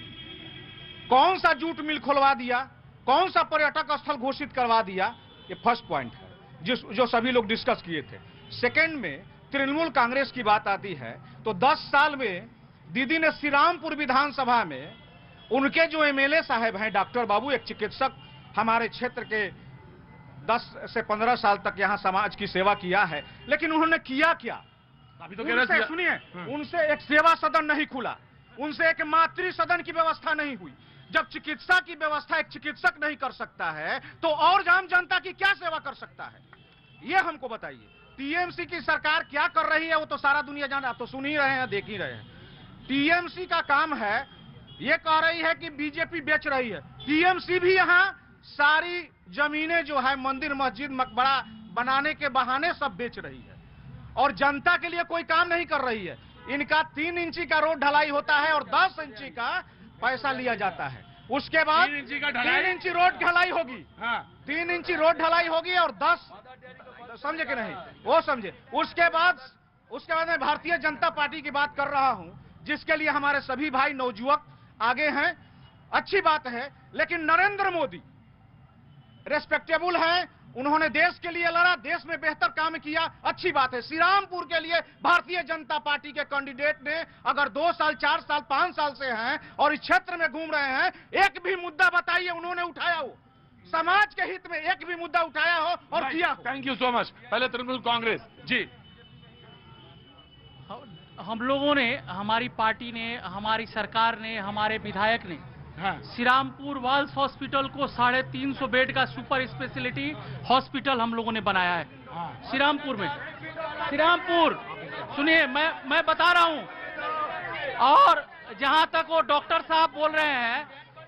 L: कौन सा जूट मिल खुलवा दिया? कौन सा पर्यटक स्थल घोषित करवा दिया? ये फर्स्ट पॉइंट है जो सभी लोग डिस्कस किए थे। सेकंड में तृणमूल कांग्रेस की बात आती है तो 10 साल में दीदी ने श्री रामपुर विधानसभा में उनके जो एमएलए साहब हैं, डॉक्टर बाबू, एक चिकित्सक, हमारे क्षेत्र के 10 से 15 साल तक यहां समाज की सेवा किया है, लेकिन उन्होंने किया क्या?
B: अभी तो कह रहे थे,
L: सुनिए, उनसे एक सेवा सदन नहीं खुला, उनसे एक मातृ सदन की व्यवस्था नहीं हुई। जब चिकित्सा की व्यवस्था एक चिकित्सक नहीं कर सकता है तो और आम जनता की क्या सेवा कर सकता है? ये हमको बताइए। टीएमसी की सरकार क्या कर रही है वो तो सारा दुनिया जान, आप तो सुन ही रहे हैं, देख ही रहे हैं। टीएमसी का काम है, ये कह रही है कि बीजेपी बेच रही है। टीएमसी भी यहाँ सारी जमीनें जो है मंदिर मस्जिद मकबरा बनाने के बहाने सब बेच रही है, और जनता के लिए कोई काम नहीं कर रही है। इनका 3 इंची का रोड ढलाई होता है और 10 इंची का पैसा लिया जाता है। उसके बाद
B: 3 इंची का ढलाई,
L: 3 इंची रोड ढलाई होगी,
B: हाँ
L: 3 इंची रोड ढलाई होगी और 10, समझे कि नहीं? वो समझे। उसके बाद मैं भारतीय जनता पार्टी की बात कर रहा हूं, जिसके लिए हमारे सभी भाई नवजुवक आगे हैं, अच्छी बात है। लेकिन नरेंद्र मोदी रेस्पेक्टेबल हैं, उन्होंने देश के लिए लड़ा, देश में बेहतर काम किया, अच्छी बात है। श्री रामपुर के लिए भारतीय जनता पार्टी के कैंडिडेट ने अगर 2 साल 4 साल 5 साल से हैं और इस क्षेत्र में घूम रहे हैं, एक भी मुद्दा बताइए उन्होंने उठाया हो, समाज के हित में एक भी मुद्दा उठाया हो और किया हो।
B: Thank you so much. पहले तृणमूल कांग्रेस जी।
M: हम लोगों ने, हमारी पार्टी ने, हमारी सरकार ने, हमारे विधायक ने श्री रामपुर वाल्स हॉस्पिटल को 350 बेड का सुपर स्पेशलिटी हॉस्पिटल हम लोगों ने बनाया है श्री रामपुर में। श्री रामपुर सुनिए, मैं बता रहा हूं, और जहां तक वो डॉक्टर साहब बोल रहे हैं,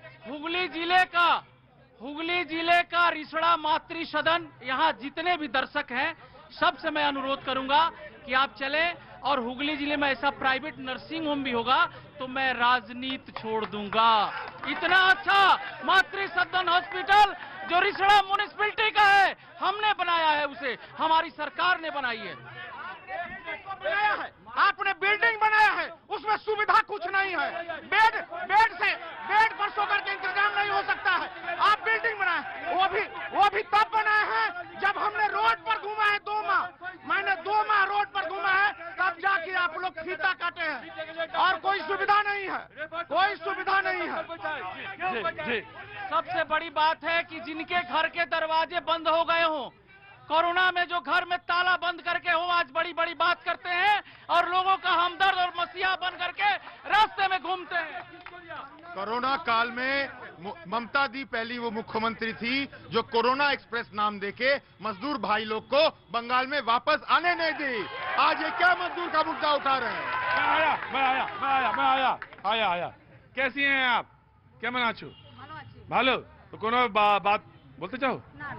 M: हुगली जिले का रिसड़ा मातृ सदन, यहाँ जितने भी दर्शक हैं सबसे मैं अनुरोध करूंगा कि आप चलें, और हुगली जिले में ऐसा प्राइवेट नर्सिंग होम भी होगा तो मैं राजनीति छोड़ दूंगा। इतना अच्छा मातृ सदन हॉस्पिटल जो रिसड़ा म्युनिसिपैलिटी का है, हमने बनाया है, उसे हमारी सरकार ने बनाई है।
N: बनाया है, आपने बिल्डिंग बनाया है, उसमें सुविधा कुछ नहीं है। बेड पर सोकर के इंतजाम नहीं हो सकता है। आप बिल्डिंग बनाए, वो भी तब बनाए हैं जब हमने रोड पर घूमा है 2 माह। मैंने 2 माह रोड पर घूमा है, तब जाके आप लोग फीता काटे हैं, और कोई सुविधा नहीं है, कोई सुविधा नहीं है।
M: सबसे बड़ी बात है कि जिनके घर के दरवाजे बंद हो गए हों, कोरोना में जो घर में ताला बंद करके हो, आज बड़ी बड़ी बात करते हैं और लोगों का हमदर्द और मसीहा बन करके रास्ते में घूमते हैं।
G: कोरोना काल में ममता दी पहली वो मुख्यमंत्री थी जो कोरोना एक्सप्रेस नाम देके मजदूर भाई लोग को बंगाल में वापस आने नहीं दी। आज ये क्या मजदूर का मुद्दा उठा रहे हैं?
B: मैं आया। कैसी हैं आप? क्या मना छू? भालो तो कोनो बात बोलते चाहो?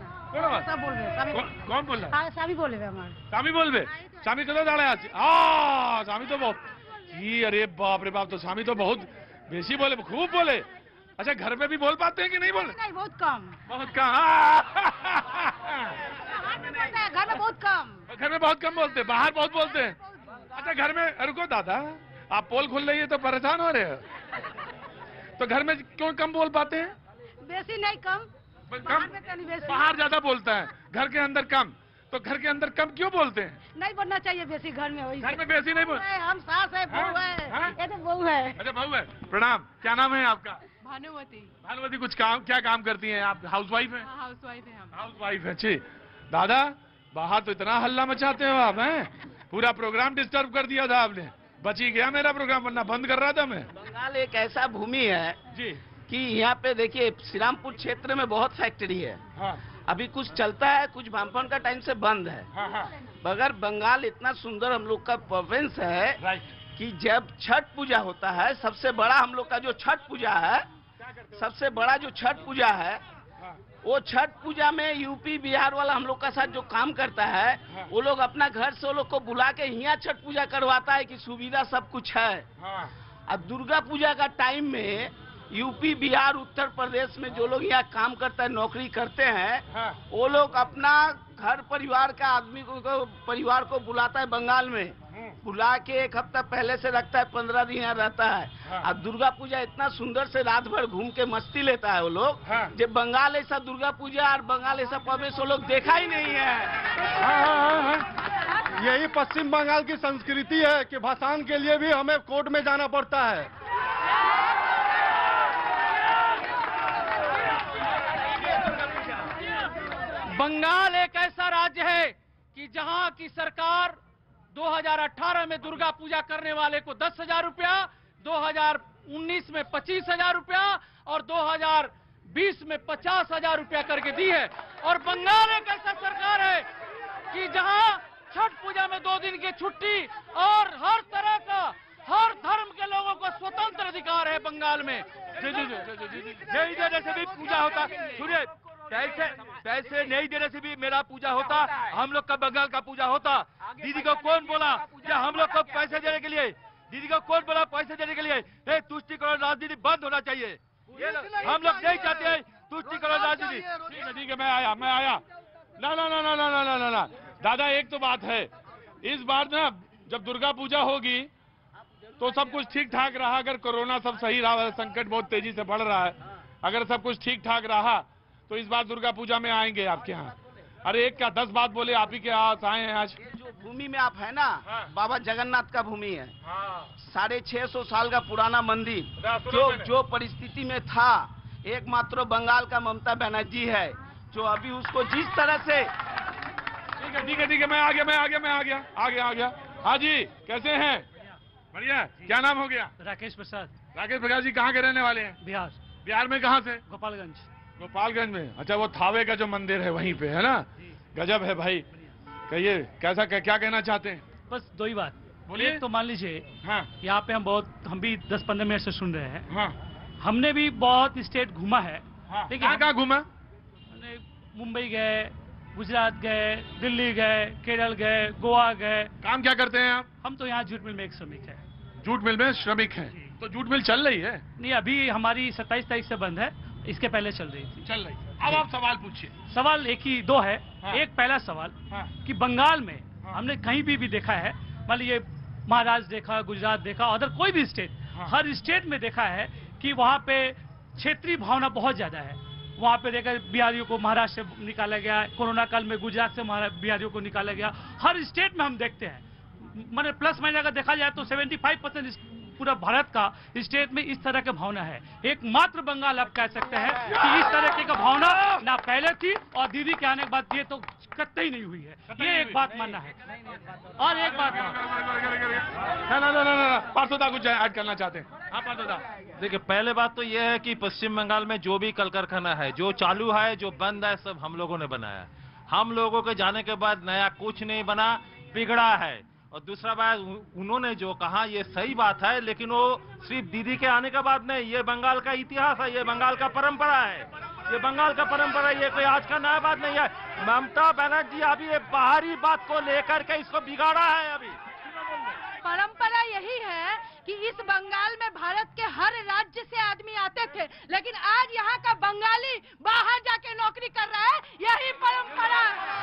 B: कौन बोल रहा है?
O: स्वामी बोल रहे हमारे।
B: स्वामी बोल रहे? स्वामी कदों दाड़े आज? स्वामी तो बहुत अरे बाप रे बाप, तो स्वामी तो बहुत बेसी बोले, खूब बोले। अच्छा, घर पे भी बोल पाते हैं कि नहीं बोले?
O: नहीं, बहुत कम।
B: बहुत कम।
O: घर में बहुत कम।
B: घर में बहुत कम बोलते, बाहर बहुत बोलते हैं। अच्छा, घर में रुको दादा, आप पोल खोल रही है तो परेशान हो रहे हो, तो घर में क्यों कम बोल पाते हैं?
O: बेसी नहीं, कम।
B: बाहर ज्यादा बोलता है, घर के अंदर कम। तो घर के अंदर कम क्यों बोलते हैं?
O: नहीं बोलना चाहिए बेसी घर में।
B: घर में बेसी नहीं बोल।
O: हम सास है, बहू है, ये तो बहू है।
B: अच्छा, बहू है। प्रणाम, क्या नाम है आपका?
C: भानुमति।
B: भानुमति, कुछ काम, क्या काम करती हैं आप? हाउसवाइफ हैं?
C: हाउसवाइफ है हम।
B: हाउसवाइफ है, अच्छी। दादा, बाहर तो इतना हल्ला मचाते हो आप, हैं? पूरा प्रोग्राम डिस्टर्ब कर दिया था आपने। बची गया मेरा प्रोग्राम, वरना बंद कर रहा था मैं।
P: बंगाल एक ऐसा भूमि है
B: जी
P: कि यहाँ पे देखिए, श्रीरामपुर क्षेत्र में बहुत फैक्ट्री है।
B: हाँ।
P: अभी कुछ चलता है, कुछ वामपंथ का टाइम से बंद है।
B: हाँ।
P: मगर बंगाल इतना सुंदर हम लोग का प्रोविंस है कि जब छठ पूजा होता है, सबसे बड़ा हम लोग का जो छठ पूजा है, सबसे बड़ा जो छठ पूजा है, वो छठ पूजा में यूपी बिहार वाला हम लोग का साथ जो काम करता है, वो लोग अपना घर से वो लोग को बुला के यहाँ छठ पूजा करवाता है कि सुविधा सब कुछ है। अब दुर्गा पूजा का टाइम में यूपी बिहार उत्तर प्रदेश में जो लोग यहाँ काम करता है, नौकरी करते हैं, वो लोग अपना घर परिवार का आदमी को परिवार को बुलाता है बंगाल में, बुला के 1 हफ्ता पहले से रखता है, 15 दिन यहाँ रहता है। अब दुर्गा पूजा इतना सुंदर से रात भर घूम के मस्ती लेता है वो लोग। जब बंगाल ऐसा दुर्गा पूजा और बंगाल ऐसा प्रवेश वो लोग देखा ही नहीं है।
E: यही पश्चिम बंगाल की संस्कृति है कि भसान के लिए भी हमें कोर्ट में जाना पड़ता है।
M: बंगाल एक ऐसा राज्य है कि जहां की सरकार 2018 में दुर्गा पूजा करने वाले को 10,000 रुपया, 2019 में 25,000 रुपया और 2020 में 50,000 रुपया करके दी है। और बंगाल एक ऐसा सरकार है कि जहां छठ पूजा में 2 दिन की छुट्टी और हर तरह का, हर धर्म के लोगों को स्वतंत्र अधिकार है बंगाल में।
Q: नहीं देने से भी पूजा होता, सुनिए, पैसे नहीं देने से भी मेरा पूजा होता, हम लोग का बंगाल का पूजा होता। दीदी को कौन बोला कि हम लोग को पैसे देने के लिए? दीदी को कौन बोला पैसे देने के लिए? तुष्टिकरण राजनीति बंद होना चाहिए। हम लोग नहीं चाहते हैं तुष्टिकरण राजनीति।
B: ठीक है, मैं आया। ना दादा, एक तो बात है, इस बार ना जब दुर्गा पूजा होगी तो सब कुछ ठीक ठाक रहा। अगर कोरोना सब सही रहा, संकट बहुत तेजी से बढ़ रहा है, अगर सब कुछ ठीक ठाक रहा तो इस बार दुर्गा पूजा में आएंगे आपके यहाँ। अरे एक क्या 10 बात बोले, आप ही के पास आए हैं आज।
P: जो भूमि में आप है ना, बाबा जगन्नाथ का भूमि है। 650 साल का पुराना मंदिर जो परिस्थिति में था, एकमात्र बंगाल का ममता बनर्जी है जो अभी उसको जिस तरह से।
B: ठीक है, मैं आ गया। हाँ जी, कैसे हैं? बढ़िया। क्या नाम हो गया?
M: राकेश प्रसाद।
B: राकेश प्रसाद जी कहाँ के रहने वाले हैं?
M: बिहार।
B: बिहार में कहाँ से?
M: गोपालगंज
B: में। अच्छा, वो थावे का जो मंदिर है वहीं पे है ना? गजब है भाई। कहिए, क्या कहना चाहते हैं?
M: बस 2 ही बात।
B: बोलिए।
M: एक तो मान लीजिए
B: हाँ।
M: यहाँ पे हम भी 10-15 मिनट से सुन रहे हैं।
B: हाँ।
M: हमने भी बहुत स्टेट घूमा है।
B: हाँ।
M: ठीक है,
B: कहाँ घूमा?
M: हमने मुंबई गए, गुजरात गए, दिल्ली गए, केरल गए, गोवा गए।
B: काम क्या करते हैं आप?
M: हम तो यहाँ जूट मिल में एक श्रमिक है।
B: जूट मिल में श्रमिक हैं? तो जूट मिल चल रही है?
M: नहीं, अभी हमारी 27 तारीख से बंद है, इसके पहले चल रही थी।
B: चल रही। अब आप सवाल पूछिए।
M: सवाल एक ही दो है।
B: हाँ।
M: एक पहला सवाल
B: हाँ।
M: कि बंगाल में हमने कहीं भी देखा है, मान लीजिए महाराष्ट्र देखा, गुजरात देखा, अदर कोई भी स्टेट, हर स्टेट में देखा है कि वहाँ पे क्षेत्रीय भावना बहुत ज्यादा है। वहाँ पे देखा बिहारियों को महाराष्ट्र से निकाला गया, कोरोना काल में गुजरात से बिहारियों को निकाला गया। हर स्टेट में हम देखते हैं, मैंने प्लस माइनस अगर देखा जाए तो 75% पूरा भारत का स्टेट में इस तरह की भावना है। एकमात्र बंगाल आप कह सकते हैं कि इस तरह की भावना ना पहले थी और दीदी के आने के बाद ये तो कतई नहीं हुई है। ये एक बात मानना है। और एक बात
B: पार्थोदा कुछ ऐड करना चाहते हैं? हाँ पार्थोदा।
J: देखिए, पहले बात तो यह है कि पश्चिम बंगाल में जो भी कल कारखाना है, जो चालू है, जो बंद है, सब हम लोगों ने बनाया। हम लोगों के जाने के बाद नया कुछ नहीं बना, बिगड़ा है। और दूसरा बात, उन्होंने जो कहा ये सही बात है, लेकिन वो सिर्फ दीदी के आने के बाद नहीं, ये बंगाल का इतिहास है, ये बंगाल का परंपरा है, ये बंगाल का परंपरा है, ये कोई आज का नया बात नहीं है। ममता बनर्जी अभी ये बाहरी बात को लेकर के इसको बिगाड़ा है। अभी
O: परंपरा यही है कि इस बंगाल में भारत के हर राज्य से आदमी आते थे, लेकिन आज यहाँ का बंगाली बाहर जाके नौकरी कर रहा है। यही परंपरा।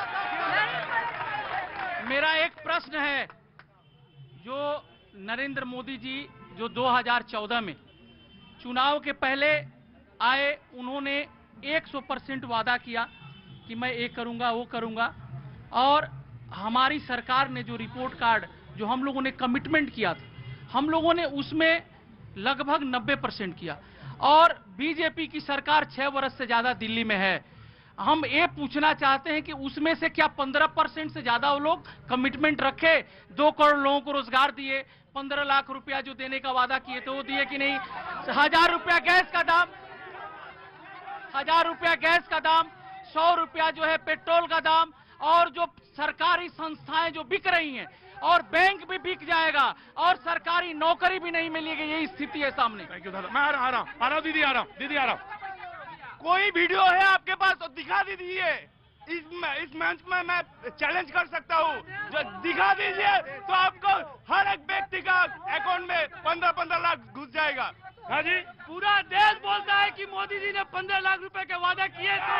M: मेरा एक प्रश्न है, जो नरेंद्र मोदी जी जो 2014 में चुनाव के पहले आए, उन्होंने 100% वादा किया कि मैं ये करूंगा, वो करूंगा, और हमारी सरकार ने जो रिपोर्ट कार्ड जो हम लोगों ने कमिटमेंट किया था, हम लोगों ने उसमें लगभग 90% किया। और बीजेपी की सरकार 6 वर्ष से ज्यादा दिल्ली में है। हम ये पूछना चाहते हैं कि उसमें से क्या 15% से ज्यादा वो लोग कमिटमेंट रखे? 2 करोड़ लोगों को रोजगार दिए, 15 लाख रुपया जो देने का वादा किए थे वो दिए कि नहीं? 1000 रुपया गैस का दाम, 1000 रुपया गैस का दाम, 100 रुपया जो है पेट्रोल का दाम, और जो सरकारी संस्थाएं जो बिक रही हैं, और बैंक भी बिक जाएगा, और सरकारी नौकरी भी नहीं मिलेगी। यही स्थिति है सामने।
B: थैंक यू दादा। मैं आ रहा हूँ दीदी, आ रहा हूँ।
I: कोई वीडियो है आपके पास तो दिखा दीजिए। इस मंच में मैं चैलेंज कर सकता हूँ, जो दिखा दीजिए तो आपको हर एक व्यक्ति का अकाउंट में 15-15 लाख घुस जाएगा।
B: हाँ जी,
M: पूरा देश बोलता है कि मोदी जी ने 15 लाख रुपए के वादा किए थे।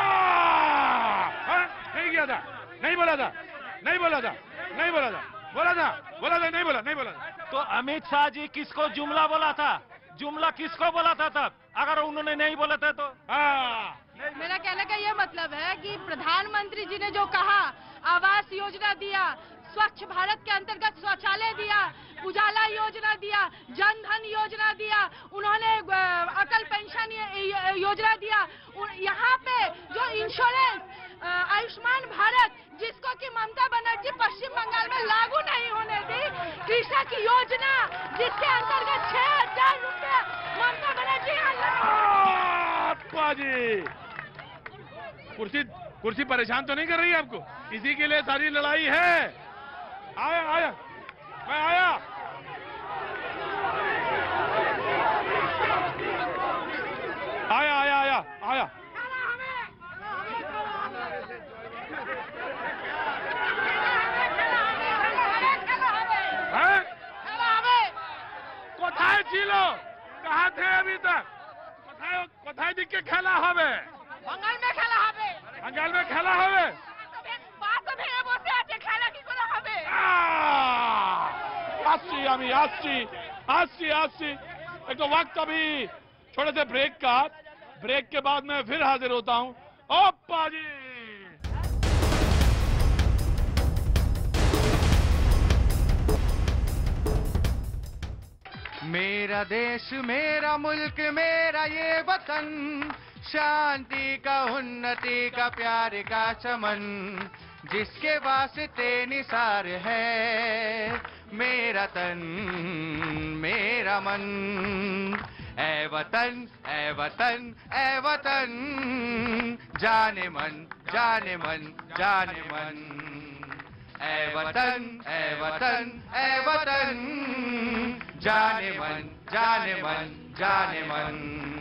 B: नहीं किया था, नहीं बोला था, नहीं बोला था, नहीं बोला था, बोला था, बोला था, नहीं बोला, नहीं बोला था।
J: तो अमित शाह जी किसको जुमला बोला था? जुमला किसको बोला था तब, अगर उन्होंने नहीं बोला था तो?
O: मेरा कहने का ये मतलब है कि प्रधानमंत्री जी ने जो कहा, आवास योजना दिया, स्वच्छ भारत के अंतर्गत शौचालय दिया, उजाला योजना दिया, जन धन योजना दिया, उन्होंने अटल पेंशन योजना दिया। यहाँ पे जो इंश्योरेंस आयुष्मान भारत, जिसको कि ममता बनर्जी पश्चिम बंगाल में लागू नहीं होने दी, कृषक योजना जिसके अंतर्गत 6000 रुपए ममता बनर्जी
B: कुर्सी परेशान तो नहीं कर रही है आपको? इसी के लिए सारी लड़ाई है। आया मैं आया। কোথায় ছিল? कहाँ थे अभी तक? কোথায় দিকে খেলা হবে?
O: बंगाल में खेला হবে।
B: बंगाल में खेला হবে?
O: বাস ভেঙে বসে আছে, খেলা কি করে হবে?
B: আসছি। एक तो वक्त अभी छोटे से ब्रेक का, ब्रेक के बाद मैं फिर हाजिर होता हूँ। ओप्पा जी,
A: मेरा देश, मेरा मुल्क, मेरा ये वतन, शांति का, उन्नति का, प्यार का चमन, जिसके वास्ते निसार है मेरा तन, मेरा मन। ऐ वतन, ऐ वतन, ऐ वतन, जाने मन, जाने मन, जाने मन। ए वतन ए वतन ए वतन, जाने मन जाने मन जाने मन।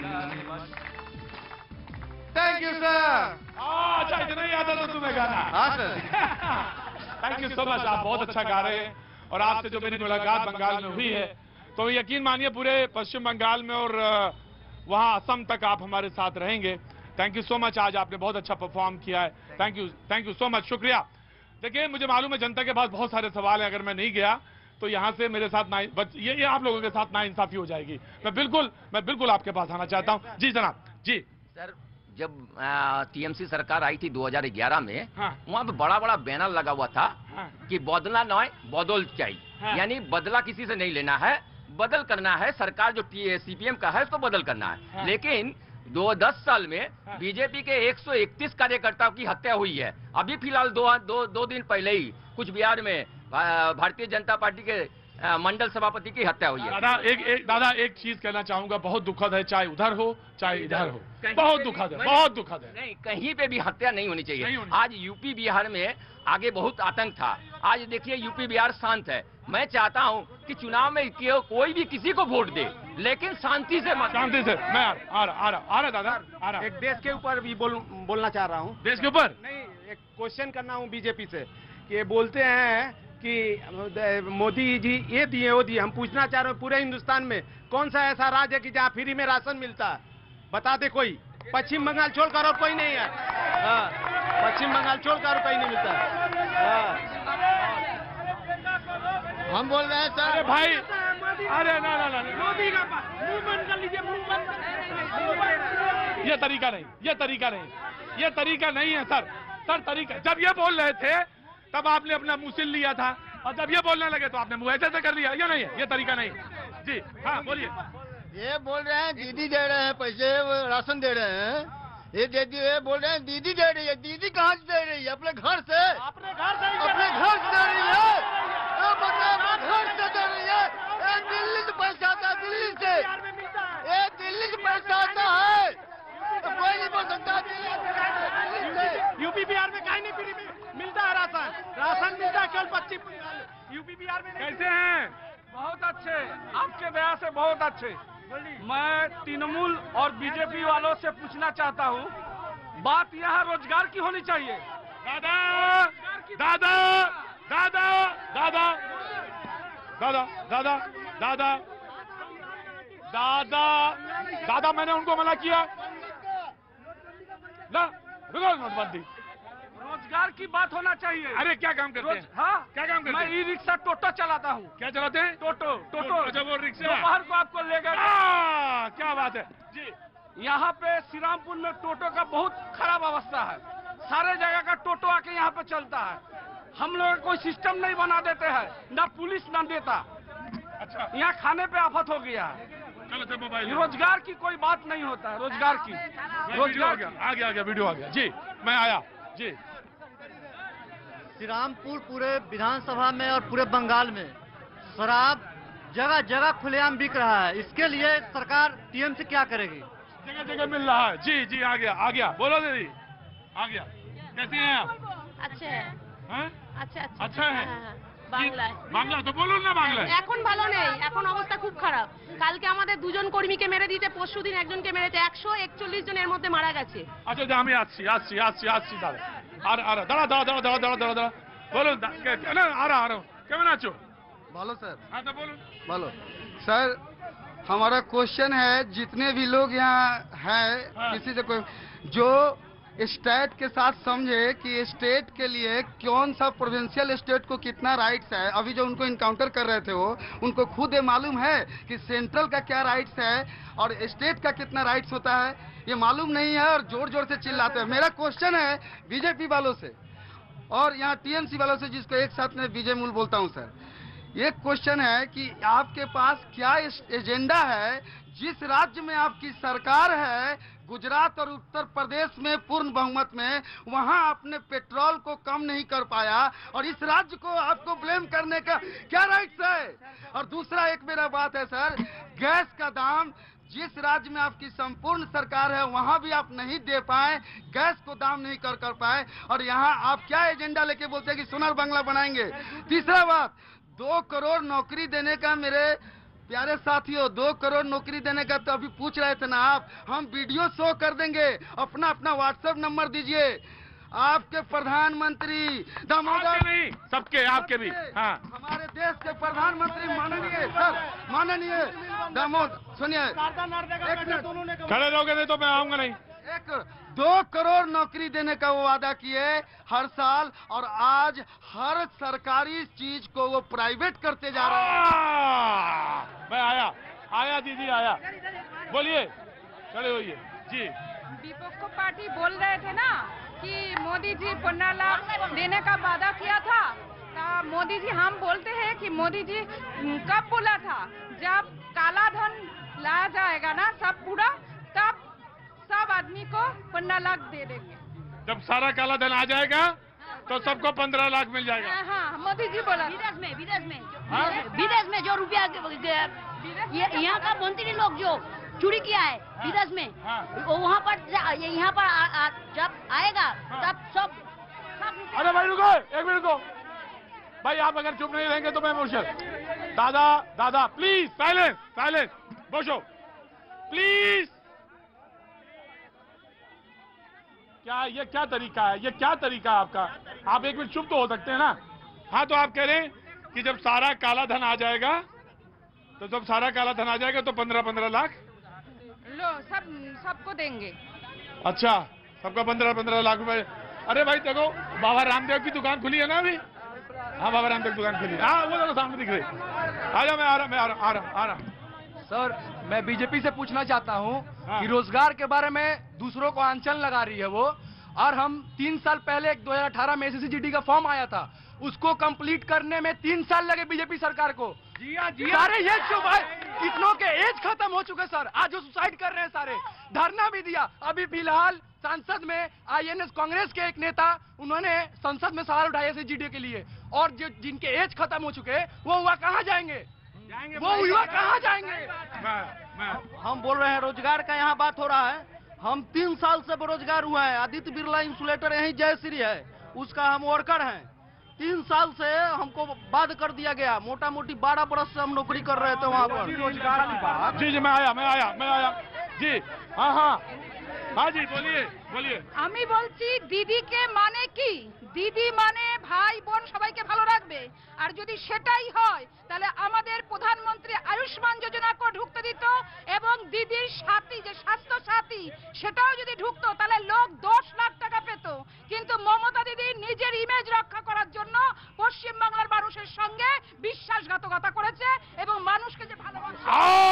A: Thank you sir.
B: अच्छा, इतना ही आता था तुम्हें गाना?
A: हाँ sir.
B: Thank you so much, आप बहुत अच्छा गा रहे हैं। और आपसे जो मेरी मुलाकात बंगाल में हुई है, तो यकीन मानिए पूरे पश्चिम बंगाल में और वहाँ असम तक आप हमारे साथ रहेंगे। थैंक यू सो मच, आज आपने बहुत अच्छा परफॉर्म किया है। थैंक यू सो मच, शुक्रिया। देखिए, मुझे मालूम है जनता के पास बहुत सारे सवाल हैं, अगर मैं नहीं गया तो यहाँ से मेरे साथ ये आप लोगों के साथ नाइंसाफी हो जाएगी। मैं बिल्कुल आपके पास आना चाहता हूँ। जी जनाब। जी
R: सर, जब टीएमसी सरकार आई थी 2011 में,
B: हाँ।
R: वहाँ पे बड़ा बड़ा बैनर लगा हुआ था,
B: हाँ।
R: कि बदला नॉय बदल चाहिए,
B: हाँ।
R: यानी बदला किसी से नहीं लेना है, बदल करना है। सरकार जो सीपीएम का है उसको बदल करना है।
B: हाँ।
R: लेकिन 10 साल में बीजेपी के 131 कार्यकर्ताओं की हत्या हुई है। अभी फिलहाल दो दिन पहले ही कुछ बिहार में भारतीय जनता पार्टी के मंडल सभापति की हत्या हुई है।
B: दादा एक चीज कहना चाहूंगा, बहुत दुखद है, चाहे उधर हो चाहे इधर हो, बहुत दुखद है, बहुत दुखद है।
R: नहीं, कहीं पे भी हत्या नहीं होनी चाहिए। आज यूपी बिहार में आगे बहुत आतंक था, आज देखिए यूपी बिहार शांत है। मैं चाहता हूं कि चुनाव में कोई भी किसी को वोट दे, लेकिन शांति से मत।
B: शांति से। मैं आ रहा दादा, आ रहा।
D: एक देश के ऊपर भी बोलना चाह रहा हूँ।
B: देश के ऊपर
D: नहीं, एक क्वेश्चन करना हूँ बीजेपी से कि ये बोलते हैं कि मोदी जी ये दिए वो दिए। हम पूछना चाह रहे हैं, पूरे हिंदुस्तान में कौन सा ऐसा राज्य है कि जहाँ फ्री में राशन मिलता है? बता दे कोई। पश्चिम बंगाल छोड़कर और कोई नहीं है। हाँ, पश्चिम बंगाल छोड़कर और कोई नहीं मिलता है। हम बोल रहे हैं सर।
B: अरे भाई, अरे ना
D: मोदी का मुंह बंद कर लीजिए, मुंह बंद कर।
B: ये तरीका नहीं है सर तरीका। जब ये बोल रहे थे तब आपने अपना मुंह सिल लिया था, और जब ये बोलने लगे तो आपने मुंह ऐसे कर लिया। ये नहीं है, ये तरीका नहीं। जी हाँ, बोलिए।
K: ये बोल रहे हैं दीदी दे रहे हैं पैसे, राशन दे रहे हैं। ये बोल रहे हैं दीदी दे रही है। दीदी कहाँ से दे रही है? अपने घर से दे रही है। अपने घर से दे रही है। दिल्ली से पैसा आता है, दिल्ली से पैसा आता है। कोई नहीं बोल सकता।
D: यूपी बिहार में कहीं नहीं फ्री मिलता है राशन मिलता है केवल पश्चिम बंगाल। यूपी बिहार में
B: कैसे हैं?
I: बहुत अच्छे, आपके दया से बहुत अच्छे। मैं तृणमूल और बीजेपी वालों से पूछना चाहता हूँ, बात यहाँ रोजगार की होनी चाहिए।
B: दादा मैंने उनको मना किया ना, नोटबंदी।
I: रोजगार की बात होना चाहिए।
B: अरे क्या काम करते हैं?
I: हाँ,
B: क्या काम करते हैं?
I: मैं ई रिक्शा टोटो चलाता हूँ।
B: क्या चलाते हैं?
I: टोटो।
B: अच्छा, वो रिक्शा।
I: दोपहर को आपको लेकर।
B: क्या बात है
I: जी। यहाँ पे श्रीरामपुर में टोटो का बहुत खराब अवस्था है। सारे जगह का टोटो आके यहाँ पे चलता है। हम लोग कोई सिस्टम नहीं बना देते हैं, ना पुलिस ना देता।
B: अच्छा,
I: यहाँ खाने पे आफत हो गया है।
B: चलो मोबाइल।
I: रोजगार की कोई बात नहीं होता है, रोजगार की।
B: रोजगार आ गया वीडियो आ गया। जी मैं आया। जी,
E: श्रीरामपुर पूरे विधानसभा में और पूरे बंगाल में शराब जगह जगह खुलेआम बिक रहा है। इसके लिए सरकार टीएमसी क्या करेगी?
B: जगह जगह मिल रहा है। जी आ गया। बोलो दीदी, आ गया। कैसे हैं आप?
O: अच्छे हैं।
B: अच्छा है। বাংলা তো বলুন না। বাংলা
O: এখন ভালো নেই, এখন অবস্থা খুব খারাপ। কালকে আমাদের দুজন কর্মীকে মেরে দিতে, পরশুদিন একজনকে মেরেছে। 141 জনের মধ্যে মারা গেছে।
B: আচ্ছা, আমি আসছি দাদা। আর দাঁড়া বলুন না। আর কেমন আছো?
K: बोलो सर।
B: हाँ तो बोलूं।
K: बोलो सर। हमारा क्वेश्चन है, जितने भी लोग यहाँ हैं, किसी से कोई जो स्टेट के साथ समझे कि स्टेट के लिए कौन सा प्रोविंशियल स्टेट को कितना राइट्स है। अभी जो उनको इनकाउंटर कर रहे थे वो उनको खुद ये मालूम है कि सेंट्रल का क्या राइट्स है और स्टेट का कितना राइट्स होता है, ये मालूम नहीं है और जोर जोर से चिल्लाते हैं। मेरा क्वेश्चन है बीजेपी वालों से और यहाँ टीएमसी वालों से, जिसको एक साथ में विजय मूल बोलता हूँ सर। ये क्वेश्चन है कि आपके पास क्या एजेंडा है? जिस राज्य में आपकी सरकार है, गुजरात और उत्तर प्रदेश में पूर्ण बहुमत में, वहां आपने पेट्रोल को कम नहीं कर पाया और इस राज्य को आपको ब्लेम करने का क्या राइट्स है? और दूसरा एक मेरा बात है सर, गैस का दाम जिस राज्य में आपकी संपूर्ण सरकार है वहां भी आप नहीं दे पाए, गैस को दाम नहीं कर पाए, और यहाँ आप क्या एजेंडा लेके बोलते हैं कि सोनार बांग्ला बनाएंगे। तीसरा बात, 2 करोड़ नौकरी देने का, मेरे प्यारे साथियों, 2 करोड़ नौकरी देने का तो अभी पूछ रहे थे ना आप, हम वीडियो शो कर देंगे, अपना अपना व्हाट्सएप नंबर दीजिए। आपके प्रधानमंत्री दामोदर,
B: नहीं सबके, आपके भी, हाँ,
K: हमारे देश के प्रधानमंत्री माननीय दामोदर, सुनिए,
B: खड़े रहोगे नहीं तो मैं आऊंगा नहीं।
K: 2 करोड़ नौकरी देने का वो वादा किए हर साल, और आज हर सरकारी चीज को वो प्राइवेट करते जा रहे हैं।
B: मैं आया दीदी आया, बोलिए, खड़े होइए जी।
C: विपक्ष पार्टी बोल रहे थे ना कि मोदी जी 15 लाख देने का वादा किया था। तो मोदी जी, हम बोलते हैं कि मोदी जी कब बोला था, जब काला धन लाया जाएगा ना सब पूरा, तब सब आदमी को 15 लाख दे देंगे।
B: जब सारा काला धन आ जाएगा तो सबको 15 लाख मिल जाएगा।
C: हाँ, मोदी जी बोला।
S: विदेश में जो रुपया यहाँ का मंत्री लोग जो चोरी किया है विदेश में, वो वहाँ पर यहाँ पर जब आएगा तब सब।
B: अरे भाई रुको, एक मिनट रुको भाई, आप अगर चुप नहीं रहेंगे तो मैं मुश्किल। दादा प्लीज साइलेंस, बोशो प्लीज। ये क्या तरीका है, ये क्या तरीका है आपका? आप एक मिनट चुप तो हो सकते हैं ना। हाँ, तो आप कह रहे हैं कि जब सारा काला धन आ जाएगा तो 15 लाख
C: लो सबको देंगे।
B: अच्छा, सबका 15 लाख रुपए। अरे भाई देखो, बाबा रामदेव की दुकान खुली है ना अभी। हाँ, बाबा रामदेव की दुकान खुली है। हाँ, वो तो सामने दिख रही। आजा, मैं आ रहा।
E: सर, मैं बीजेपी से पूछना चाहता हूं कि रोजगार के बारे में दूसरों को आंचल लगा रही है वो, और हम 3 साल पहले 2018 में SSGD का फॉर्म आया था, उसको कंप्लीट करने में 3 साल लगे बीजेपी सरकार को। सारे ये क्यों भाई, कितनों के एज खत्म हो चुके सर, आज जो सुसाइड कर रहे हैं सारे, धरना भी दिया। अभी फिलहाल संसद में INS कांग्रेस के एक नेता, उन्होंने संसद में सवाल उठाए SSGD के लिए, और जो जिनके एज खत्म हो चुके वो हुआ कहाँ जाएंगे, वो युवा कहाँ जाएंगे?
T: हम बोल रहे हैं रोजगार का यहाँ बात हो रहा है। हम 3 साल से बेरोजगार हुए हैं। आदित्य बिरला इंसुलेटर यही जयश्री है, उसका हम वर्कर हैं। 3 साल से हमको बाद कर दिया गया। मोटा मोटी 12 बरस से हम नौकरी कर रहे थे वहाँ पर।
B: रोजगार की बात। जी, मैं आया जी। हाँ जी, बोलिए।
C: আমি বলছি দিদিকে মানে কি, দিদি মানে ভাই বোন সবাইকে ভালো রাখবে, আর যদি সেটাই হয় তাহলে আমাদের প্রধানমন্ত্রী আয়ুষ্মান যোজনাকে ঢুকতে দিত, এবং দিদির সাথী যে স্বাস্থ্য সাথী সেটাও যদি ঢুকতো তাহলে লোক 10 লাখ টাকা পেত। কিন্তু মমতা দিদি নিজের ইমেজ রক্ষা করার জন্য পশ্চিম বাংলার মানুষের সঙ্গে বিশ্বাসঘাতকতা করেছে, এবং মানুষকে যে ভালোবাসে।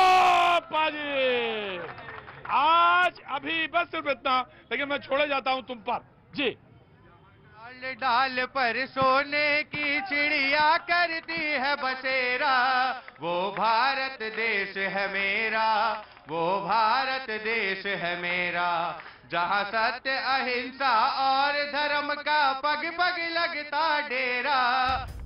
C: आज अभी बस सिर्फ इतना, लेकिन मैं छोड़े जाता हूं तुम पर जी।
A: डाल पर सोने की चिड़िया करती है बसेरा, वो भारत देश है मेरा, वो भारत देश है मेरा, जहाँ सत्य अहिंसा और धर्म का पग पग लगता डेरा।